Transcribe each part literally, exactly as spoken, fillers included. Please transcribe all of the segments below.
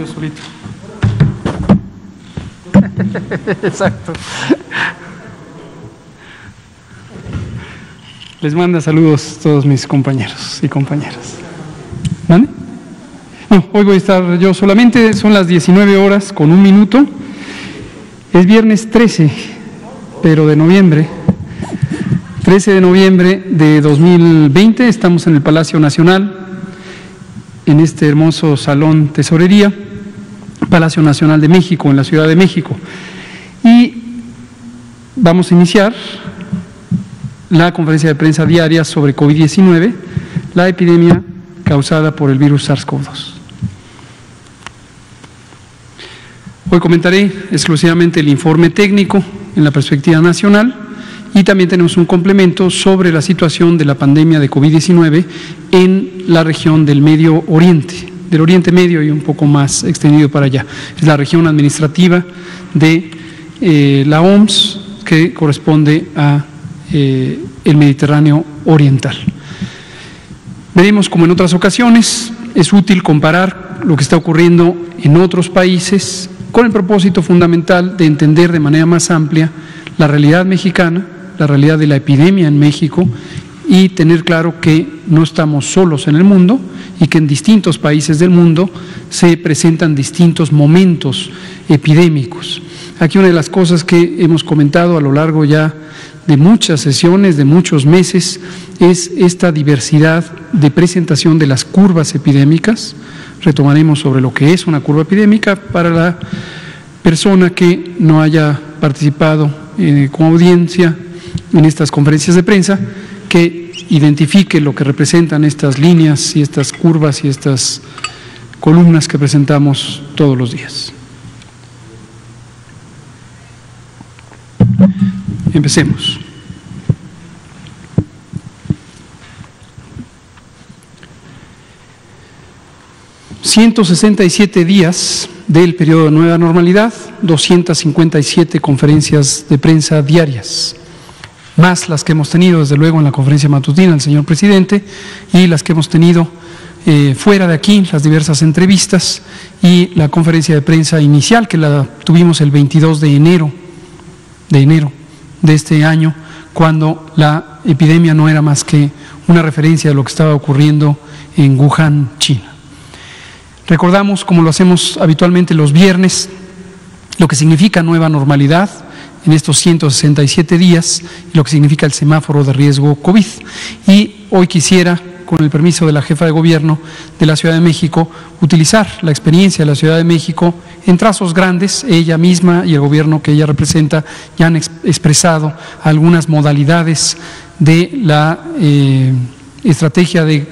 solito. Exacto. Les manda saludos todos mis compañeros y compañeras. ¿Vale? No, hoy voy a estar yo solamente, son las diecinueve horas con un minuto. Es viernes trece, pero de noviembre. trece de noviembre de dos mil veinte, estamos en el Palacio Nacional, en este hermoso salón tesorería, Palacio Nacional de México, en la Ciudad de México. Y vamos a iniciar la conferencia de prensa diaria sobre COVID diecinueve, la epidemia causada por el virus SARS CoV dos. Hoy comentaré exclusivamente el informe técnico en la perspectiva nacional y también tenemos un complemento sobre la situación de la pandemia de COVID diecinueve en la región del Medio Oriente, del Oriente Medio y un poco más extendido para allá. Es la región administrativa de eh, la O M S que corresponde a eh, el Mediterráneo Oriental. Veremos como en otras ocasiones es útil comparar lo que está ocurriendo en otros países con el propósito fundamental de entender de manera más amplia la realidad mexicana, la realidad de la epidemia en México y tener claro que no estamos solos en el mundo y que en distintos países del mundo se presentan distintos momentos epidémicos. Aquí una de las cosas que hemos comentado a lo largo ya de muchas sesiones, de muchos meses, es esta diversidad de presentación de las curvas epidémicas. Retomaremos sobre lo que es una curva epidémica para la persona que no haya participado eh, como audiencia en estas conferencias de prensa, que identifique lo que representan estas líneas y estas curvas y estas columnas que presentamos todos los días. Empecemos. ciento sesenta y siete días del periodo de nueva normalidad, doscientas cincuenta y siete conferencias de prensa diarias, más las que hemos tenido desde luego en la conferencia matutina del señor presidente y las que hemos tenido eh, fuera de aquí, las diversas entrevistas y la conferencia de prensa inicial que la tuvimos el veintidós de enero de enero de este año, cuando la epidemia no era más que una referencia de lo que estaba ocurriendo en Wuhan, China. Recordamos, como lo hacemos habitualmente los viernes, lo que significa nueva normalidad en estos ciento sesenta y siete días y lo que significa el semáforo de riesgo COVID. Y hoy quisiera, con el permiso de la jefa de gobierno de la Ciudad de México, utilizar la experiencia de la Ciudad de México en trazos grandes. Ella misma y el gobierno que ella representa ya han ex expresado algunas modalidades de la eh, estrategia de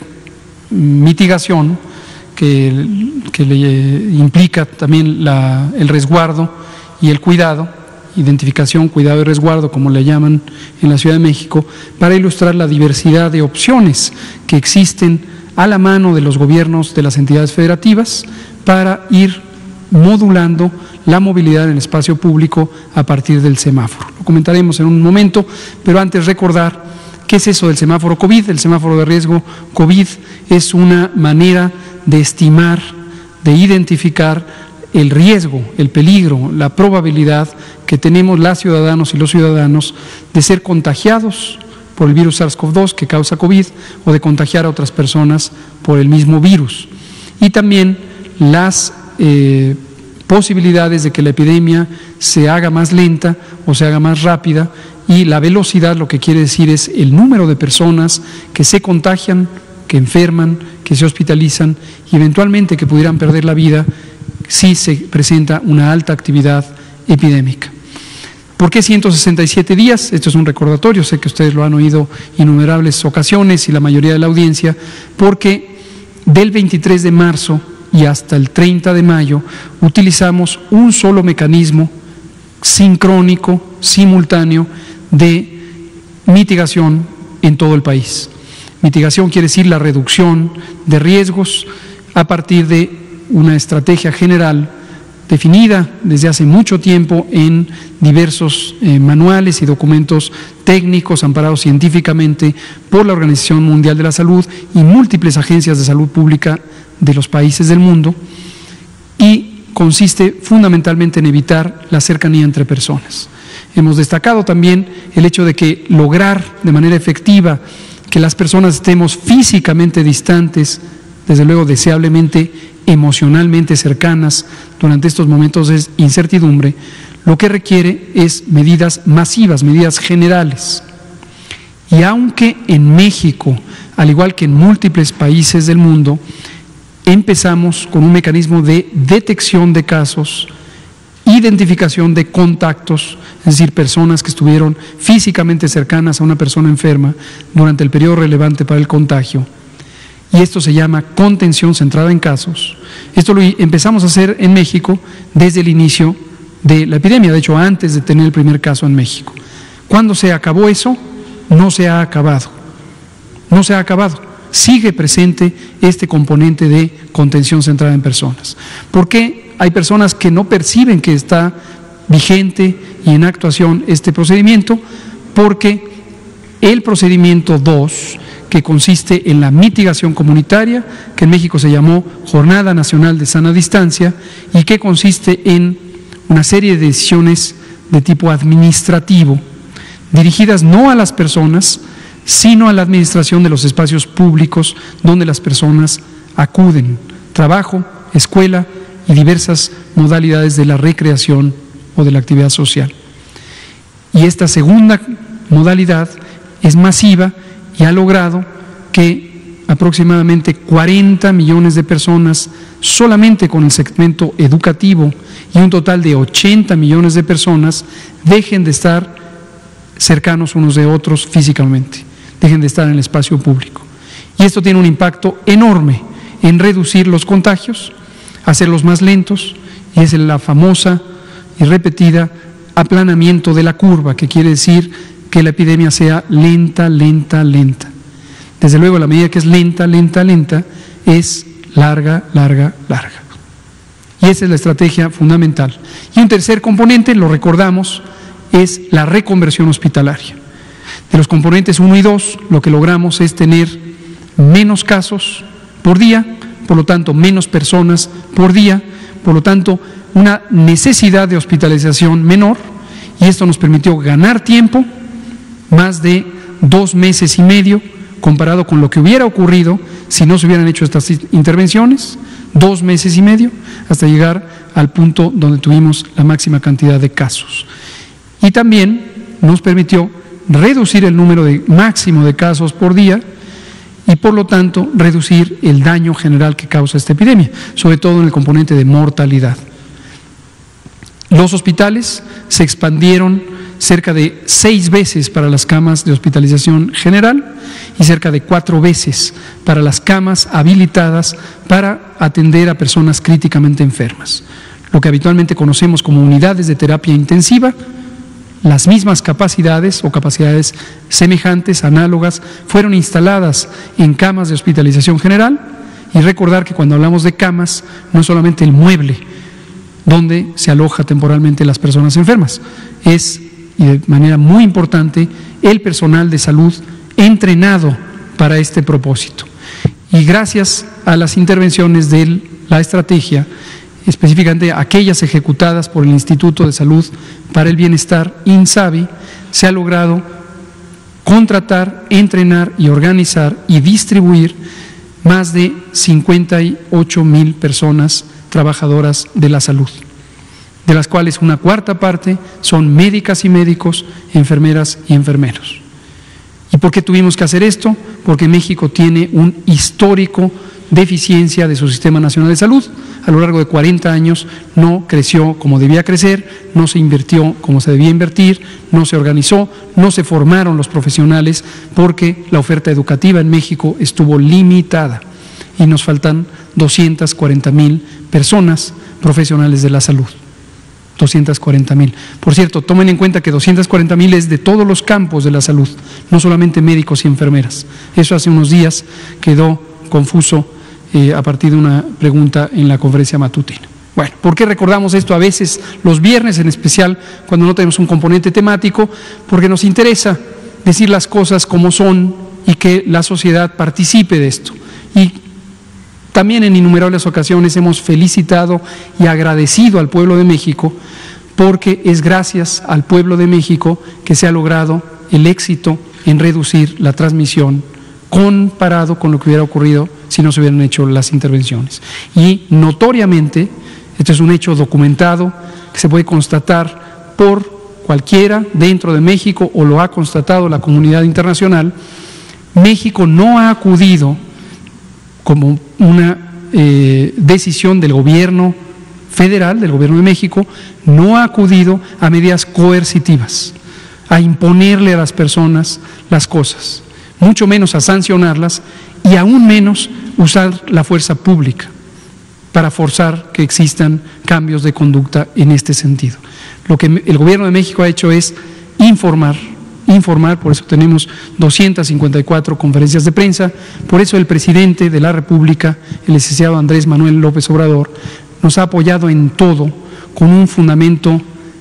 mitigación que, que le implica también la, el resguardo y el cuidado, identificación, cuidado y resguardo, como le llaman en la Ciudad de México, para ilustrar la diversidad de opciones que existen a la mano de los gobiernos de las entidades federativas para ir modulando la movilidad en el espacio público a partir del semáforo. Lo comentaremos en un momento, pero antes recordar qué es eso del semáforo COVID. El semáforo de riesgo COVID es una manera de estimar, de identificar el riesgo, el peligro, la probabilidad que tenemos las ciudadanos y los ciudadanos de ser contagiados por el virus SARS CoV dos que causa COVID o de contagiar a otras personas por el mismo virus. Y también las eh, posibilidades de que la epidemia se haga más lenta o se haga más rápida, y la velocidad lo que quiere decir es el número de personas que se contagian, que enferman, que se hospitalizan y eventualmente que pudieran perder la vida si se presenta una alta actividad epidémica. ¿Por qué ciento sesenta y siete días? Esto es un recordatorio, sé que ustedes lo han oído innumerables ocasiones y la mayoría de la audiencia, porque del veintitrés de marzo y hasta el treinta de mayo utilizamos un solo mecanismo sincrónico, simultáneo, de mitigación en todo el país. Mitigación quiere decir la reducción de riesgos a partir de una estrategia general definida desde hace mucho tiempo en diversos eh, manuales y documentos técnicos amparados científicamente por la Organización Mundial de la Salud y múltiples agencias de salud pública de los países del mundo, y consiste fundamentalmente en evitar la cercanía entre personas. Hemos destacado también el hecho de que lograr de manera efectiva que las personas estemos físicamente distantes, desde luego deseablemente emocionalmente cercanas durante estos momentos de incertidumbre, lo que requiere es medidas masivas, medidas generales. Y aunque en México, al igual que en múltiples países del mundo, empezamos con un mecanismo de detección de casos, identificación de contactos, es decir, personas que estuvieron físicamente cercanas a una persona enferma durante el periodo relevante para el contagio, y esto se llama contención centrada en casos. Esto lo empezamos a hacer en México desde el inicio de la epidemia, de hecho antes de tener el primer caso en México. ¿Cuándo se acabó eso? No se ha acabado, no se ha acabado. Sigue presente este componente de contención centrada en personas. ¿Por qué hay personas que no perciben que está vigente y en actuación este procedimiento? Porque el procedimiento dos, que consiste en la mitigación comunitaria, que en México se llamó Jornada Nacional de Sana Distancia, y que consiste en una serie de decisiones de tipo administrativo, dirigidas no a las personas, sino a la administración de los espacios públicos donde las personas acuden, trabajo, escuela y diversas modalidades de la recreación o de la actividad social. Y esta segunda modalidad es masiva y ha logrado que aproximadamente cuarenta millones de personas, solamente con el segmento educativo, y un total de ochenta millones de personas, dejen de estar cercanos unos de otros físicamente, dejen de estar en el espacio público. Y esto tiene un impacto enorme en reducir los contagios, hacerlos más lentos, y es la famosa y repetida aplanamiento de la curva, que quiere decir que la epidemia sea lenta, lenta, lenta. Desde luego, la medida que es lenta, lenta, lenta, es larga, larga, larga. Y esa es la estrategia fundamental. Y un tercer componente, lo recordamos, es la reconversión hospitalaria. De los componentes uno y dos, lo que logramos es tener menos casos por día, por lo tanto, menos personas por día, por lo tanto, una necesidad de hospitalización menor, y esto nos permitió ganar tiempo, más de dos meses y medio, comparado con lo que hubiera ocurrido si no se hubieran hecho estas intervenciones, dos meses y medio, hasta llegar al punto donde tuvimos la máxima cantidad de casos. Y también nos permitió reducir el número de máximo de casos por día y, por lo tanto, reducir el daño general que causa esta epidemia, sobre todo en el componente de mortalidad. Los hospitales se expandieron cerca de seis veces para las camas de hospitalización general y cerca de cuatro veces para las camas habilitadas para atender a personas críticamente enfermas. Lo que habitualmente conocemos como unidades de terapia intensiva, las mismas capacidades o capacidades semejantes, análogas, fueron instaladas en camas de hospitalización general. Y recordar que cuando hablamos de camas, no es solamente el mueble donde se aloja temporalmente las personas enfermas, es, y de manera muy importante, el personal de salud entrenado para este propósito. Y gracias a las intervenciones de la estrategia, específicamente aquellas ejecutadas por el Instituto de Salud para el Bienestar, INSABI, se ha logrado contratar, entrenar y organizar y distribuir más de cincuenta y ocho mil personas trabajadoras de la salud, de las cuales una cuarta parte son médicas y médicos, enfermeras y enfermeros. ¿Y por qué tuvimos que hacer esto? Porque México tiene un histórico deficiencia de su Sistema Nacional de Salud. A lo largo de cuarenta años no creció como debía crecer, no se invirtió como se debía invertir, no se organizó, no se formaron los profesionales, porque la oferta educativa en México estuvo limitada y nos faltan doscientas cuarenta mil personas profesionales de la salud. doscientas cuarenta mil. Por cierto, tomen en cuenta que doscientas cuarenta mil es de todos los campos de la salud, no solamente médicos y enfermeras. Eso hace unos días quedó confuso eh, a partir de una pregunta en la conferencia matutina. Bueno, ¿por qué recordamos esto a veces los viernes, en especial cuando no tenemos un componente temático? Porque nos interesa decir las cosas como son y que la sociedad participe de esto. Y También en innumerables ocasiones hemos felicitado y agradecido al pueblo de México, porque es gracias al pueblo de México que se ha logrado el éxito en reducir la transmisión comparado con lo que hubiera ocurrido si no se hubieran hecho las intervenciones. Y notoriamente, esto es un hecho documentado que se puede constatar por cualquiera dentro de México, o lo ha constatado la comunidad internacional, México no ha acudido como una eh, decisión del gobierno federal, del gobierno de México, no ha acudido a medidas coercitivas, a imponerle a las personas las cosas, mucho menos a sancionarlas y aún menos usar la fuerza pública para forzar que existan cambios de conducta en este sentido. Lo que el gobierno de México ha hecho es informar, informar, por eso tenemos doscientas cincuenta y cuatro conferencias de prensa, por eso el presidente de la República, el licenciado Andrés Manuel López Obrador, nos ha apoyado en todo con un fundamento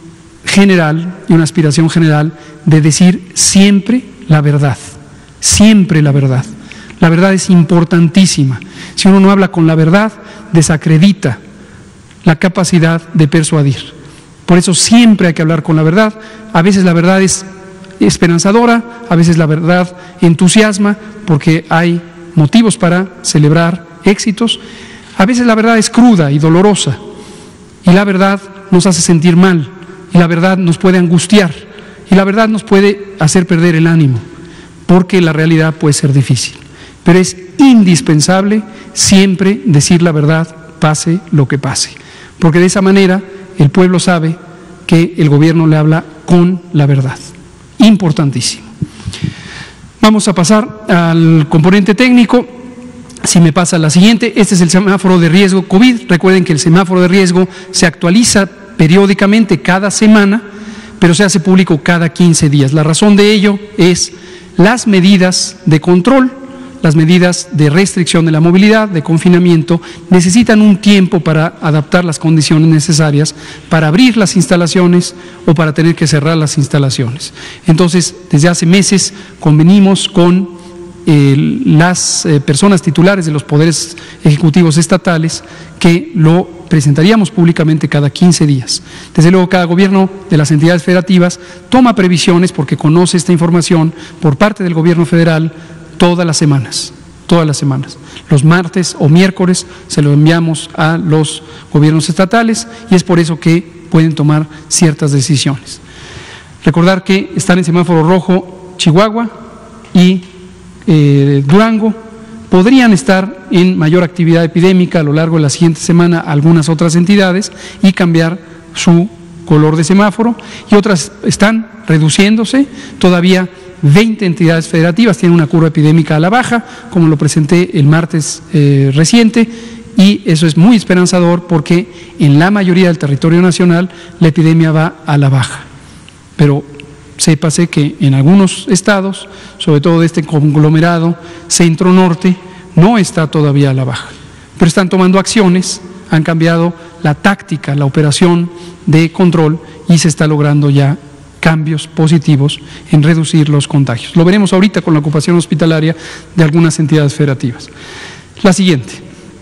general y una aspiración general de decir siempre la verdad, siempre la verdad. La verdad es importantísima. Si uno no habla con la verdad, desacredita la capacidad de persuadir. Por eso siempre hay que hablar con la verdad. A veces la verdad es esperanzadora, a veces la verdad entusiasma, porque hay motivos para celebrar éxitos. A veces la verdad es cruda y dolorosa, y la verdad nos hace sentir mal, y la verdad nos puede angustiar, y la verdad nos puede hacer perder el ánimo, porque la realidad puede ser difícil. Pero es indispensable siempre decir la verdad, pase lo que pase, porque de esa manera el pueblo sabe que el gobierno le habla con la verdad. Importantísimo. Vamos a pasar al componente técnico. Si me pasa la siguiente, este es el semáforo de riesgo COVID. Recuerden que el semáforo de riesgo se actualiza periódicamente cada semana, pero se hace público cada quince días. La razón de ello es las medidas de control, las medidas de restricción de la movilidad, de confinamiento, necesitan un tiempo para adaptar las condiciones necesarias para abrir las instalaciones o para tener que cerrar las instalaciones. Entonces, desde hace meses convenimos con eh, las eh, personas titulares de los poderes ejecutivos estatales que lo presentaríamos públicamente cada quince días. Desde luego, cada gobierno de las entidades federativas toma previsiones porque conoce esta información por parte del gobierno federal todas las semanas, todas las semanas. Los martes o miércoles se lo enviamos a los gobiernos estatales y es por eso que pueden tomar ciertas decisiones. Recordar que están en semáforo rojo Chihuahua y eh, Durango. Podrían estar en mayor actividad epidémica a lo largo de la siguiente semana algunas otras entidades y cambiar su color de semáforo, y otras están reduciéndose. Todavía veinte entidades federativas tienen una curva epidémica a la baja, como lo presenté el martes eh, reciente, y eso es muy esperanzador porque en la mayoría del territorio nacional la epidemia va a la baja. Pero sépase que en algunos estados, sobre todo de este conglomerado centro-norte, no está todavía a la baja, pero están tomando acciones, han cambiado la táctica, la operación de control y se está logrando ya cambios positivos en reducir los contagios. Lo veremos ahorita con la ocupación hospitalaria de algunas entidades federativas. La siguiente.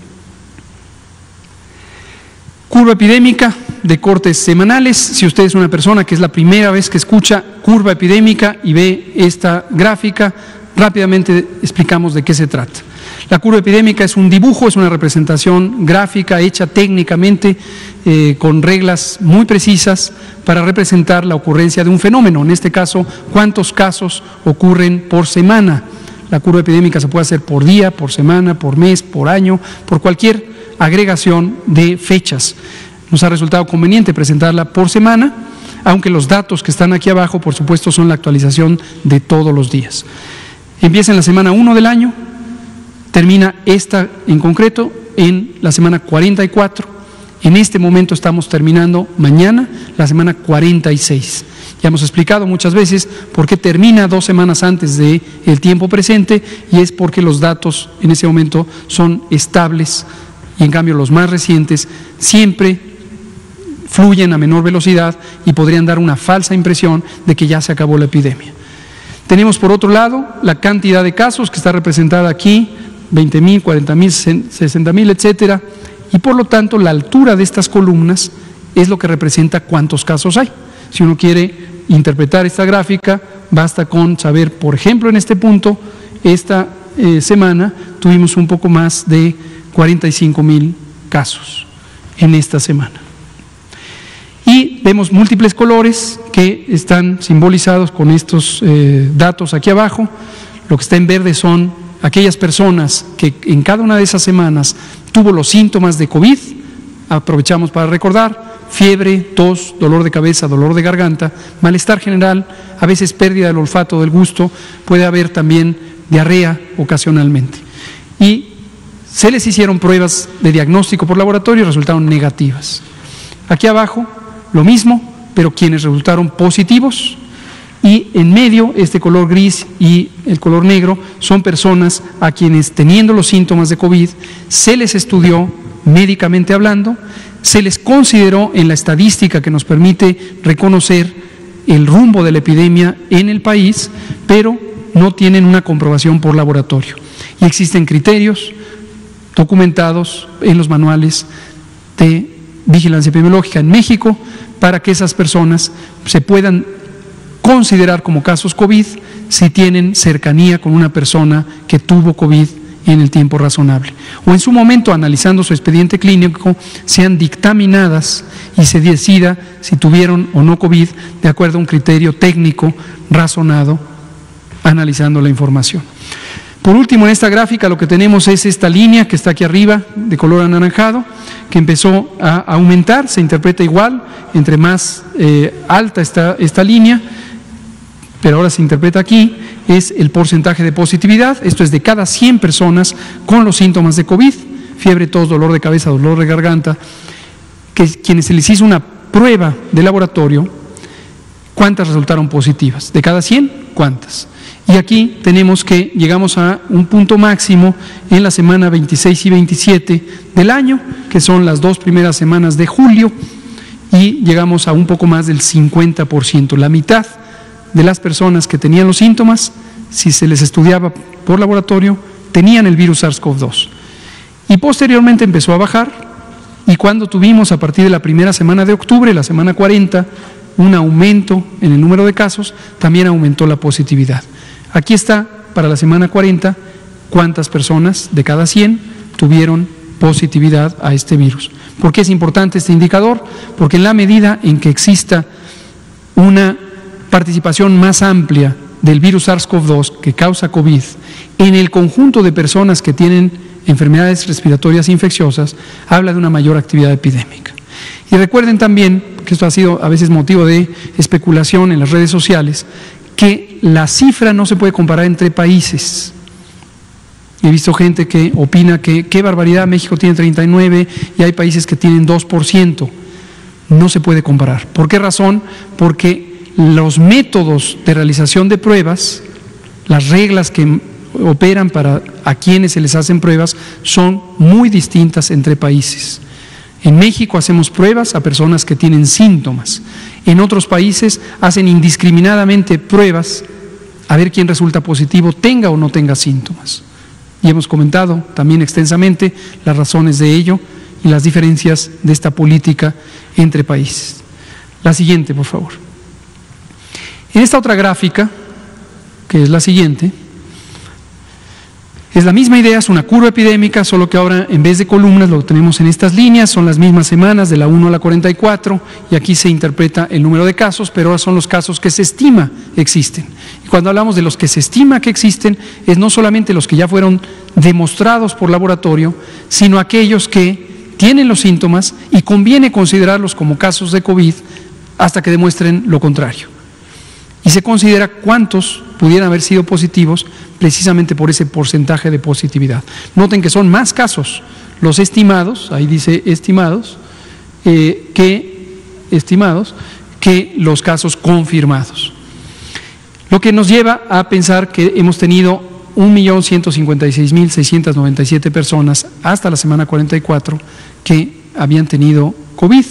Curva epidémica de cortes semanales. Si usted es una persona que es la primera vez que escucha curva epidémica y ve esta gráfica, rápidamente explicamos de qué se trata. La curva epidémica es un dibujo, es una representación gráfica hecha técnicamente eh, con reglas muy precisas para representar la ocurrencia de un fenómeno. En este caso, cuántos casos ocurren por semana. La curva epidémica se puede hacer por día, por semana, por mes, por año, por cualquier agregación de fechas. Nos ha resultado conveniente presentarla por semana, aunque los datos que están aquí abajo, por supuesto, son la actualización de todos los días. Empieza en la semana uno del año, termina esta en concreto en la semana cuarenta y cuatro. En este momento estamos terminando mañana la semana cuarenta y seis. Ya hemos explicado muchas veces por qué termina dos semanas antes del tiempo presente, y es porque los datos en ese momento son estables y en cambio los más recientes siempre fluyen a menor velocidad y podrían dar una falsa impresión de que ya se acabó la epidemia. Tenemos por otro lado la cantidad de casos que está representada aquí veinte mil, cuarenta mil, sesenta mil, etcétera, y por lo tanto la altura de estas columnas es lo que representa cuántos casos hay. Si uno quiere interpretar esta gráfica, basta con saber, por ejemplo, en este punto, esta eh, semana tuvimos un poco más de cuarenta y cinco mil casos en esta semana. Y vemos múltiples colores que están simbolizados con estos eh, datos aquí abajo. Lo que está en verde son aquellas personas que en cada una de esas semanas tuvo los síntomas de COVID. Aprovechamos para recordar: fiebre, tos, dolor de cabeza, dolor de garganta, malestar general, a veces pérdida del olfato, del gusto, puede haber también diarrea ocasionalmente. Y se les hicieron pruebas de diagnóstico por laboratorio y resultaron negativas. Aquí abajo lo mismo, pero quienes resultaron positivos, y en medio este color gris y el color negro son personas a quienes, teniendo los síntomas de COVID, se les estudió médicamente hablando, se les consideró en la estadística que nos permite reconocer el rumbo de la epidemia en el país, pero no tienen una comprobación por laboratorio. Y existen criterios documentados en los manuales de vigilancia epidemiológica en México para que esas personas se puedan considerar como casos COVID si tienen cercanía con una persona que tuvo COVID en el tiempo razonable, o en su momento, analizando su expediente clínico, sean dictaminadas y se decida si tuvieron o no COVID de acuerdo a un criterio técnico razonado, analizando la información. Por último, en esta gráfica lo que tenemos es esta línea que está aquí arriba, de color anaranjado, que empezó a aumentar, se interpreta igual, entre más eh, alta está esta línea, pero ahora se interpreta aquí, es el porcentaje de positividad. Esto es de cada cien personas con los síntomas de COVID, fiebre, tos, dolor de cabeza, dolor de garganta, que quienes se les hizo una prueba de laboratorio, ¿cuántas resultaron positivas? De cada cien, ¿cuántas? Y aquí tenemos que llegamos a un punto máximo en la semana veintiséis y veintisiete del año, que son las dos primeras semanas de julio, y llegamos a un poco más del cincuenta por ciento, la mitad de las personas que tenían los síntomas, si se les estudiaba por laboratorio, tenían el virus SARS CoV dos. Y posteriormente empezó a bajar, y cuando tuvimos a partir de la primera semana de octubre, la semana cuarenta, un aumento en el número de casos, también aumentó la positividad. Aquí está, para la semana cuarenta, cuántas personas de cada cien tuvieron positividad a este virus. ¿Por qué es importante este indicador? Porque en la medida en que exista una participación más amplia del virus SARS CoV dos que causa COVID en el conjunto de personas que tienen enfermedades respiratorias infecciosas, habla de una mayor actividad epidémica. Y recuerden también, que esto ha sido a veces motivo de especulación en las redes sociales, que la cifra no se puede comparar entre países. He visto gente que opina que qué barbaridad, México tiene treinta y nueve y hay países que tienen dos por ciento. No se puede comparar. ¿Por qué razón? Porque los métodos de realización de pruebas, las reglas que operan para a quienes se les hacen pruebas son muy distintas entre países. En México hacemos pruebas a personas que tienen síntomas. En otros países hacen indiscriminadamente pruebas a ver quién resulta positivo, tenga o no tenga síntomas. Y hemos comentado también extensamente las razones de ello y las diferencias de esta política entre países. La siguiente, por favor. En esta otra gráfica, que es la siguiente, es la misma idea, es una curva epidémica, solo que ahora en vez de columnas lo tenemos en estas líneas, son las mismas semanas de la uno a la cuarenta y cuatro, y aquí se interpreta el número de casos, pero ahora son los casos que se estima existen. Y cuando hablamos de los que se estima que existen, es no solamente los que ya fueron demostrados por laboratorio, sino aquellos que tienen los síntomas y conviene considerarlos como casos de COVID hasta que demuestren lo contrario. Y se considera cuántos pudieran haber sido positivos precisamente por ese porcentaje de positividad. Noten que son más casos los estimados, ahí dice estimados, eh, que, estimados, que los casos confirmados. Lo que nos lleva a pensar que hemos tenido un millón ciento cincuenta y seis mil seiscientas noventa y siete personas hasta la semana cuarenta y cuatro que habían tenido COVID,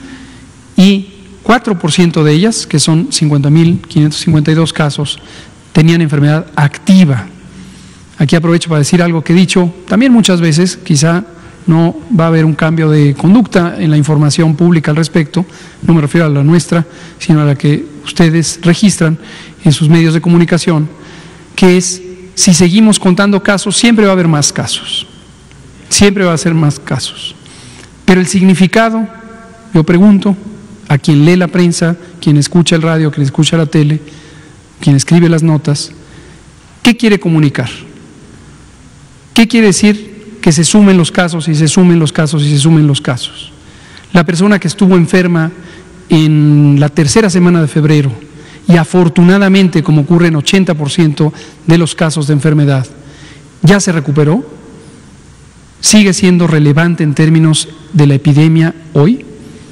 y cuatro por ciento de ellas, que son cincuenta mil quinientos cincuenta y dos casos, tenían enfermedad activa. Aquí aprovecho para decir algo que he dicho también muchas veces, quizá no va a haber un cambio de conducta en la información pública al respecto, no me refiero a la nuestra, sino a la que ustedes registran en sus medios de comunicación, que es, si seguimos contando casos, siempre va a haber más casos, siempre va a ser más casos. Pero el significado, yo pregunto a quien lee la prensa, quien escucha el radio, quien escucha la tele, quien escribe las notas, ¿qué quiere comunicar? ¿Qué quiere decir que se sumen los casos y se sumen los casos y se sumen los casos? La persona que estuvo enferma en la tercera semana de febrero y afortunadamente, como ocurre en ochenta por ciento de los casos de enfermedad, ya se recuperó, ¿sigue siendo relevante en términos de la epidemia hoy?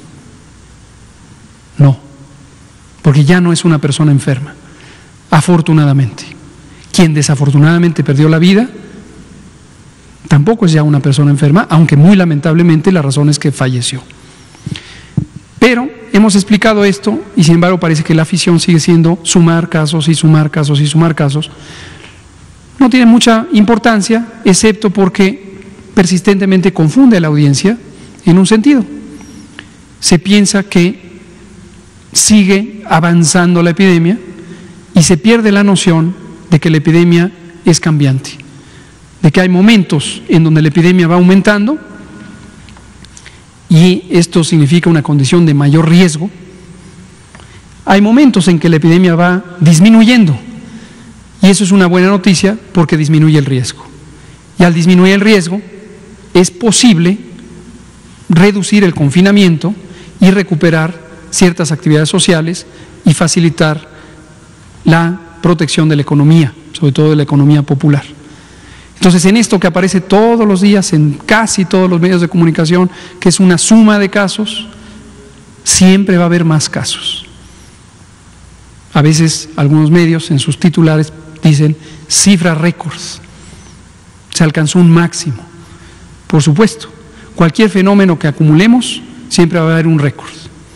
No, porque ya no es una persona enferma, afortunadamente. Quien desafortunadamente perdió la vida tampoco es ya una persona enferma, aunque muy lamentablemente la razón es que falleció. Pero hemos explicado esto y sin embargo parece que la afición sigue siendo sumar casos y sumar casos y sumar casos. No tiene mucha importancia, excepto porque persistentemente confunde a la audiencia en un sentido. Se piensa que sigue avanzando la epidemia y se pierde la noción de que la epidemia es cambiante, de que hay momentos en donde la epidemia va aumentando y esto significa una condición de mayor riesgo. Hay momentos en que la epidemia va disminuyendo y eso es una buena noticia porque disminuye el riesgo. Y al disminuir el riesgo es posible reducir el confinamiento y recuperar ciertas actividades sociales y facilitar la protección de la economía, sobre todo de la economía popular. Entonces, en esto que aparece todos los días en casi todos los medios de comunicación, que es una suma de casos, siempre va a haber más casos. A veces algunos medios en sus titulares dicen cifras récords, se alcanzó un máximo. Por supuesto, cualquier fenómeno que acumulemos siempre va a haber un récord.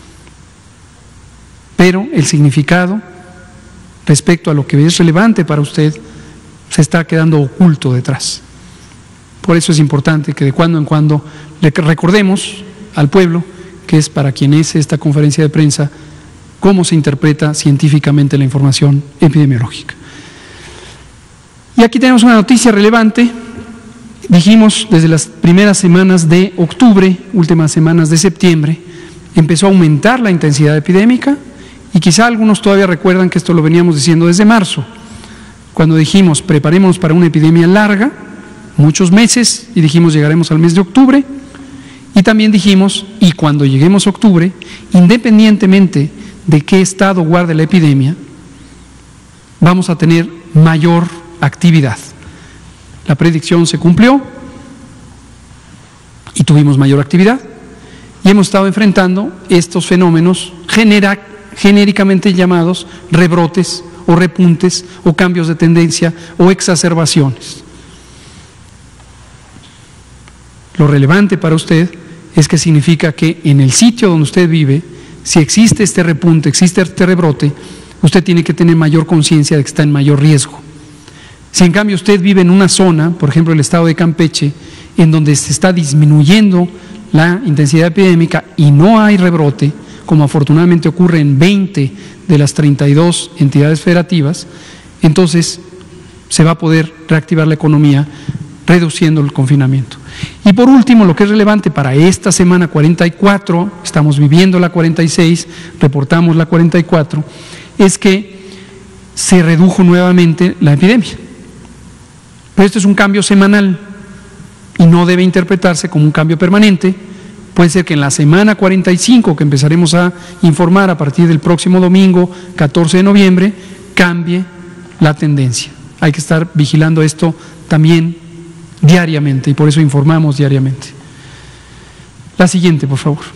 Pero el significado respecto a lo que es relevante para usted se está quedando oculto detrás. Por eso es importante que de cuando en cuando le recordemos al pueblo, que es para quien es esta conferencia de prensa, cómo se interpreta científicamente la información epidemiológica. Y aquí tenemos una noticia relevante. Dijimos desde las primeras semanas de octubre, últimas semanas de septiembre, empezó a aumentar la intensidad epidémica y quizá algunos todavía recuerdan que esto lo veníamos diciendo desde marzo, cuando dijimos preparémonos para una epidemia larga, muchos meses, y dijimos llegaremos al mes de octubre, y también dijimos, y cuando lleguemos a octubre, independientemente de qué estado guarde la epidemia, vamos a tener mayor actividad. La predicción se cumplió y tuvimos mayor actividad y hemos estado enfrentando estos fenómenos genera, genéricamente llamados rebrotes o repuntes o cambios de tendencia o exacerbaciones. Lo relevante para usted es que significa que en el sitio donde usted vive, si existe este repunte, existe este rebrote, usted tiene que tener mayor conciencia de que está en mayor riesgo. Si en cambio usted vive en una zona, por ejemplo el estado de Campeche, en donde se está disminuyendo la intensidad epidémica y no hay rebrote, como afortunadamente ocurre en veinte de las treinta y dos entidades federativas, entonces se va a poder reactivar la economía reduciendo el confinamiento. Y por último, lo que es relevante para esta semana cuarenta y cuatro, estamos viviendo la cuarenta y seis, reportamos la cuarenta y cuatro, es que se redujo nuevamente la epidemia. Pero esto es un cambio semanal y no debe interpretarse como un cambio permanente. Puede ser que en la semana cuarenta y cinco, que empezaremos a informar a partir del próximo domingo, catorce de noviembre, cambie la tendencia. Hay que estar vigilando esto también diariamente y por eso informamos diariamente. La siguiente, por favor.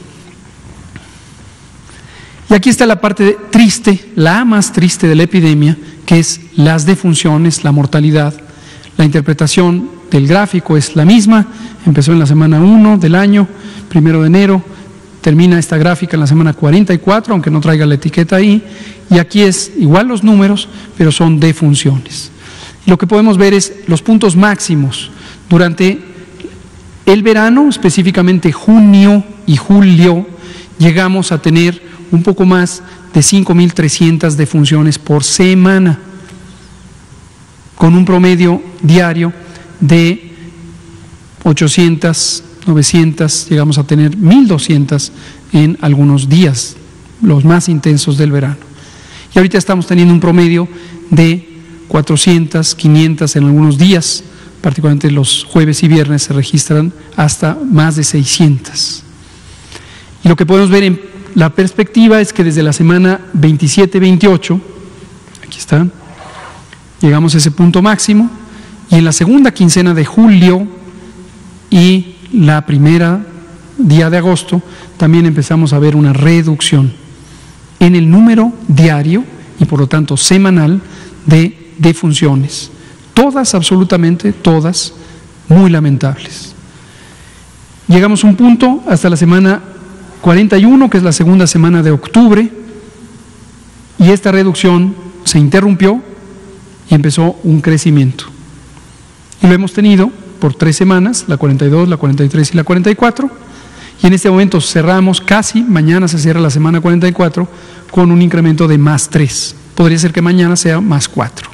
Y aquí está la parte triste, la más triste de la epidemia, que es las defunciones, la mortalidad. La interpretación del gráfico es la misma, empezó en la semana uno del año, primero de enero, termina esta gráfica en la semana cuarenta y cuatro, aunque no traiga la etiqueta ahí, y aquí es igual los números, pero son defunciones. Y lo que podemos ver es los puntos máximos durante el verano, específicamente junio y julio, llegamos a tener un poco más de cinco mil trescientas defunciones por semana, con un promedio diario de ochocientas, novecientas, llegamos a tener mil doscientas en algunos días, los más intensos del verano. Y ahorita estamos teniendo un promedio de cuatrocientas, quinientas en algunos días, particularmente los jueves y viernes se registran hasta más de seiscientas. Y lo que podemos ver en la perspectiva es que desde la semana veintisiete veintiocho, aquí está, llegamos a ese punto máximo, y en la segunda quincena de julio y la primera día de agosto también empezamos a ver una reducción en el número diario y por lo tanto semanal de defunciones, todas, absolutamente todas, muy lamentables. Llegamos a un punto hasta la semana cuarenta y uno, que es la segunda semana de octubre, y esta reducción se interrumpió y empezó un crecimiento. Y lo hemos tenido por tres semanas, la cuarenta y dos, la cuarenta y tres y la cuarenta y cuatro, y en este momento cerramos casi, mañana se cierra la semana cuarenta y cuatro, con un incremento de más tres. Podría ser que mañana sea más cuatro.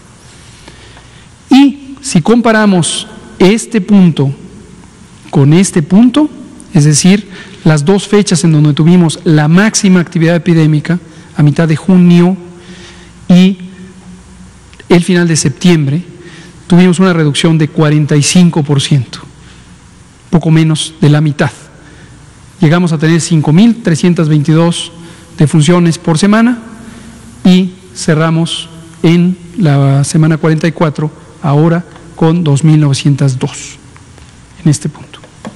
Y si comparamos este punto con este punto, es decir, las dos fechas en donde tuvimos la máxima actividad epidémica, a mitad de junio y el final de septiembre, tuvimos una reducción de cuarenta y cinco por ciento, poco menos de la mitad. Llegamos a tener cinco mil trescientas veintidós defunciones por semana y cerramos en la semana cuarenta y cuatro ahora con dos mil novecientos dos en este punto.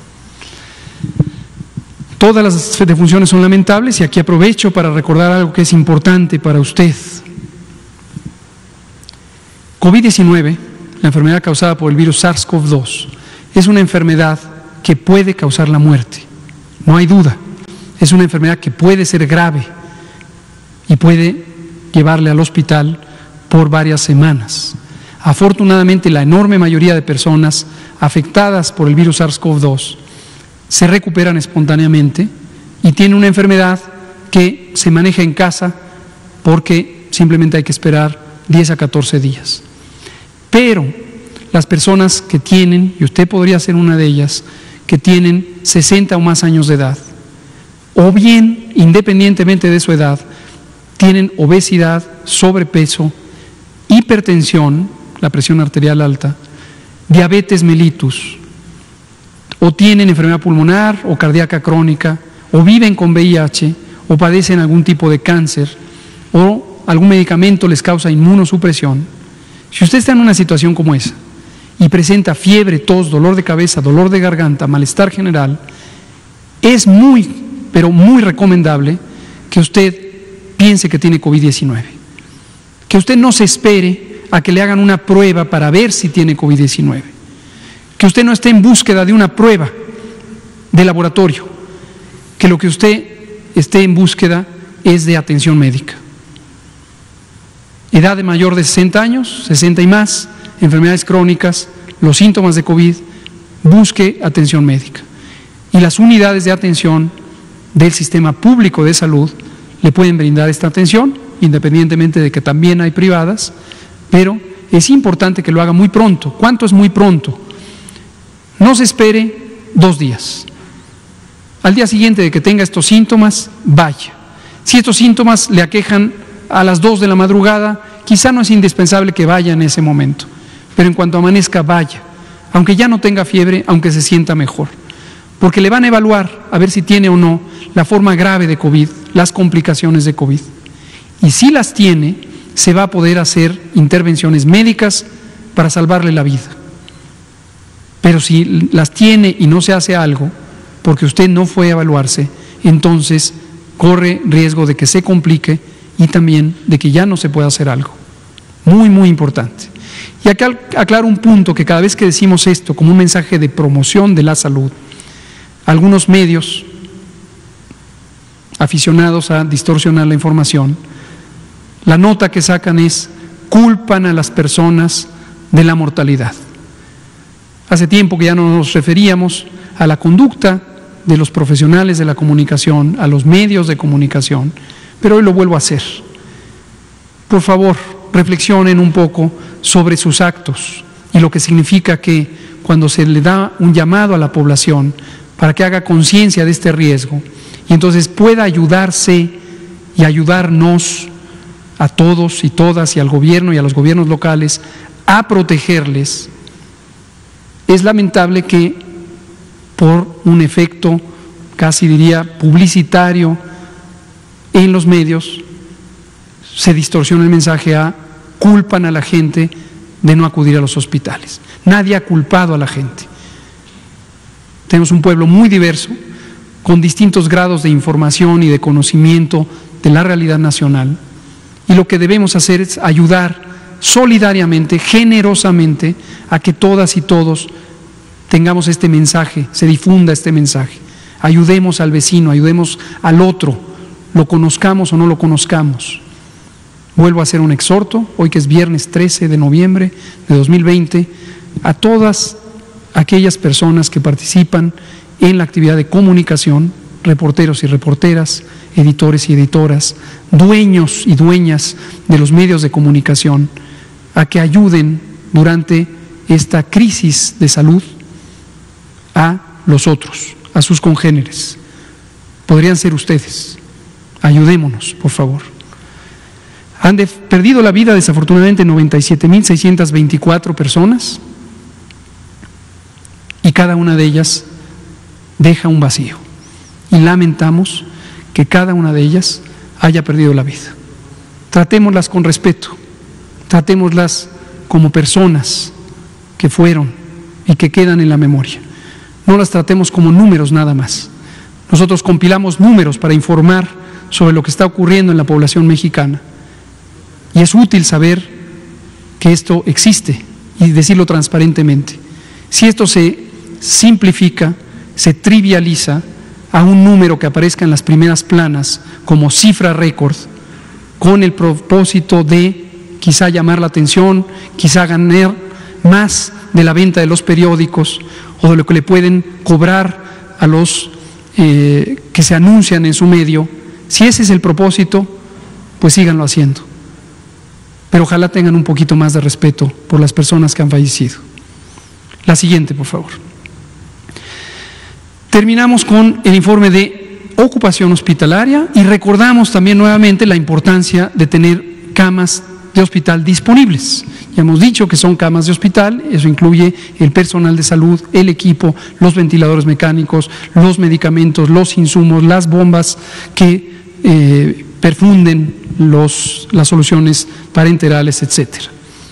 Todas las defunciones son lamentables y aquí aprovecho para recordar algo que es importante para usted. COVID diecinueve, la enfermedad causada por el virus SARS CoV dos, es una enfermedad que puede causar la muerte, no hay duda. Es una enfermedad que puede ser grave y puede llevarle al hospital por varias semanas. Afortunadamente, la enorme mayoría de personas afectadas por el virus SARS CoV dos se recuperan espontáneamente y tienen una enfermedad que se maneja en casa porque simplemente hay que esperar diez a catorce días. Pero las personas que tienen, y usted podría ser una de ellas, que tienen sesenta o más años de edad, o bien, independientemente de su edad, tienen obesidad, sobrepeso, hipertensión, la presión arterial alta, diabetes mellitus, o tienen enfermedad pulmonar o cardíaca crónica, o viven con V I H, o padecen algún tipo de cáncer, o algún medicamento les causa inmunosupresión. Si usted está en una situación como esa y presenta fiebre, tos, dolor de cabeza, dolor de garganta, malestar general, es muy, pero muy recomendable que usted piense que tiene COVID diecinueve. Que usted no se espere a que le hagan una prueba para ver si tiene COVID diecinueve. Que usted no esté en búsqueda de una prueba de laboratorio. Que lo que usted esté en búsqueda es de atención médica. Edad de mayor de sesenta años, sesenta y más, enfermedades crónicas, los síntomas de COVID, busque atención médica. Y las unidades de atención del sistema público de salud le pueden brindar esta atención, independientemente de que también hay privadas, pero es importante que lo haga muy pronto. ¿Cuánto es muy pronto? No se espere dos días. Al día siguiente de que tenga estos síntomas, vaya. Si estos síntomas le aquejan a las dos de la madrugada, quizá no es indispensable que vaya en ese momento, pero en cuanto amanezca, vaya, aunque ya no tenga fiebre, aunque se sienta mejor, porque le van a evaluar a ver si tiene o no la forma grave de COVID, las complicaciones de COVID. Y si las tiene, se va a poder hacer intervenciones médicas para salvarle la vida. Pero si las tiene y no se hace algo, porque usted no fue a evaluarse, entonces corre riesgo de que se complique y también de que ya no se pueda hacer algo. Muy, muy importante. Y acá aclaro un punto, que cada vez que decimos esto como un mensaje de promoción de la salud, algunos medios aficionados a distorsionar la información, la nota que sacan es: culpan a las personas de la mortalidad. Hace tiempo que ya no nos referíamos a la conducta de los profesionales de la comunicación, a los medios de comunicación, pero hoy lo vuelvo a hacer. Por favor, reflexionen un poco sobre sus actos y lo que significa que cuando se le da un llamado a la población para que haga conciencia de este riesgo y entonces pueda ayudarse y ayudarnos a todos y todas y al gobierno y a los gobiernos locales a protegerles, es lamentable que por un efecto, casi diría, publicitario en los medios, se distorsiona el mensaje a culpan a la gente de no acudir a los hospitales. Nadie ha culpado a la gente. Tenemos un pueblo muy diverso, con distintos grados de información y de conocimiento de la realidad nacional, y lo que debemos hacer es ayudar solidariamente, generosamente, a que todas y todos tengamos este mensaje, se difunda este mensaje. Ayudemos al vecino, ayudemos al otro, lo conozcamos o no lo conozcamos. Vuelvo a hacer un exhorto, hoy que es viernes trece de noviembre de dos mil veinte, a todas aquellas personas que participan en la actividad de comunicación, reporteros y reporteras, editores y editoras, dueños y dueñas de los medios de comunicación, a que ayuden durante esta crisis de salud a los otros, a sus congéneres. Podrían ser ustedes. Ayudémonos, por favor. Han de, perdido la vida desafortunadamente noventa y siete mil seiscientas veinticuatro personas y cada una de ellas deja un vacío. Y lamentamos que cada una de ellas haya perdido la vida. Tratémoslas con respeto, tratémoslas como personas que fueron y que quedan en la memoria. No las tratemos como números nada más. Nosotros compilamos números para informar sobre lo que está ocurriendo en la población mexicana. Y es útil saber que esto existe y decirlo transparentemente. Si esto se simplifica, se trivializa a un número que aparezca en las primeras planas como cifra récord, con el propósito de quizá llamar la atención, quizá ganar más de la venta de los periódicos o de lo que le pueden cobrar a los eh, que se anuncian en su medio, si ese es el propósito, pues síganlo haciendo. Pero ojalá tengan un poquito más de respeto por las personas que han fallecido. La siguiente, por favor. Terminamos con el informe de ocupación hospitalaria y recordamos también nuevamente la importancia de tener camas de hospital disponibles. Ya hemos dicho que son camas de hospital, eso incluye el personal de salud, el equipo, los ventiladores mecánicos, los medicamentos, los insumos, las bombas que eh, perfunden los, las soluciones parenterales, etcétera.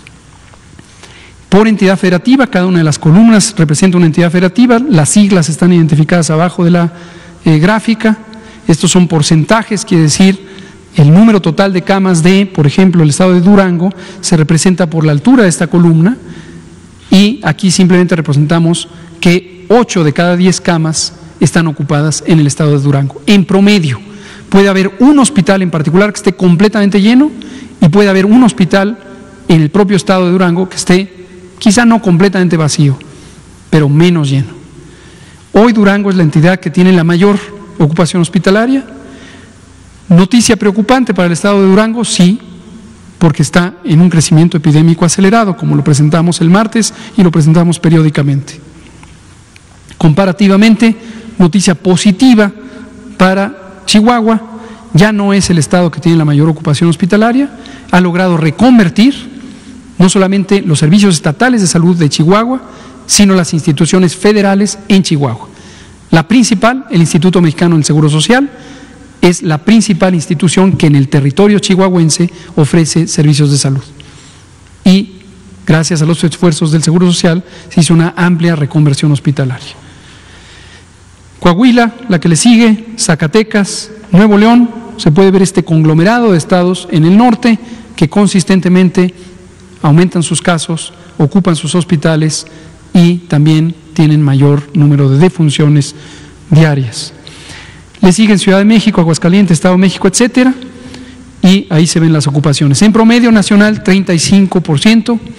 Por entidad federativa, cada una de las columnas representa una entidad federativa, las siglas están identificadas abajo de la eh, gráfica. Estos son porcentajes, quiere decir el número total de camas de, por ejemplo, el estado de Durango, se representa por la altura de esta columna, y aquí simplemente representamos que ocho de cada diez camas están ocupadas en el estado de Durango, en promedio. Puede haber un hospital en particular que esté completamente lleno y puede haber un hospital en el propio estado de Durango que esté quizá no completamente vacío, pero menos lleno. Hoy Durango es la entidad que tiene la mayor ocupación hospitalaria. Noticia preocupante para el estado de Durango, sí, porque está en un crecimiento epidémico acelerado, como lo presentamos el martes y lo presentamos periódicamente. Comparativamente, noticia positiva para Chihuahua, ya no es el estado que tiene la mayor ocupación hospitalaria, ha logrado reconvertir no solamente los servicios estatales de salud de Chihuahua, sino las instituciones federales en Chihuahua. La principal, el Instituto Mexicano del Seguro Social, es la principal institución que en el territorio chihuahuense ofrece servicios de salud. Y gracias a los esfuerzos del Seguro Social se hizo una amplia reconversión hospitalaria. Coahuila, la que le sigue, Zacatecas, Nuevo León, se puede ver este conglomerado de estados en el norte que consistentemente aumentan sus casos, ocupan sus hospitales y también tienen mayor número de defunciones diarias. Le siguen Ciudad de México, Aguascalientes, Estado de México, etcétera, y ahí se ven las ocupaciones. En promedio nacional, treinta y cinco por ciento,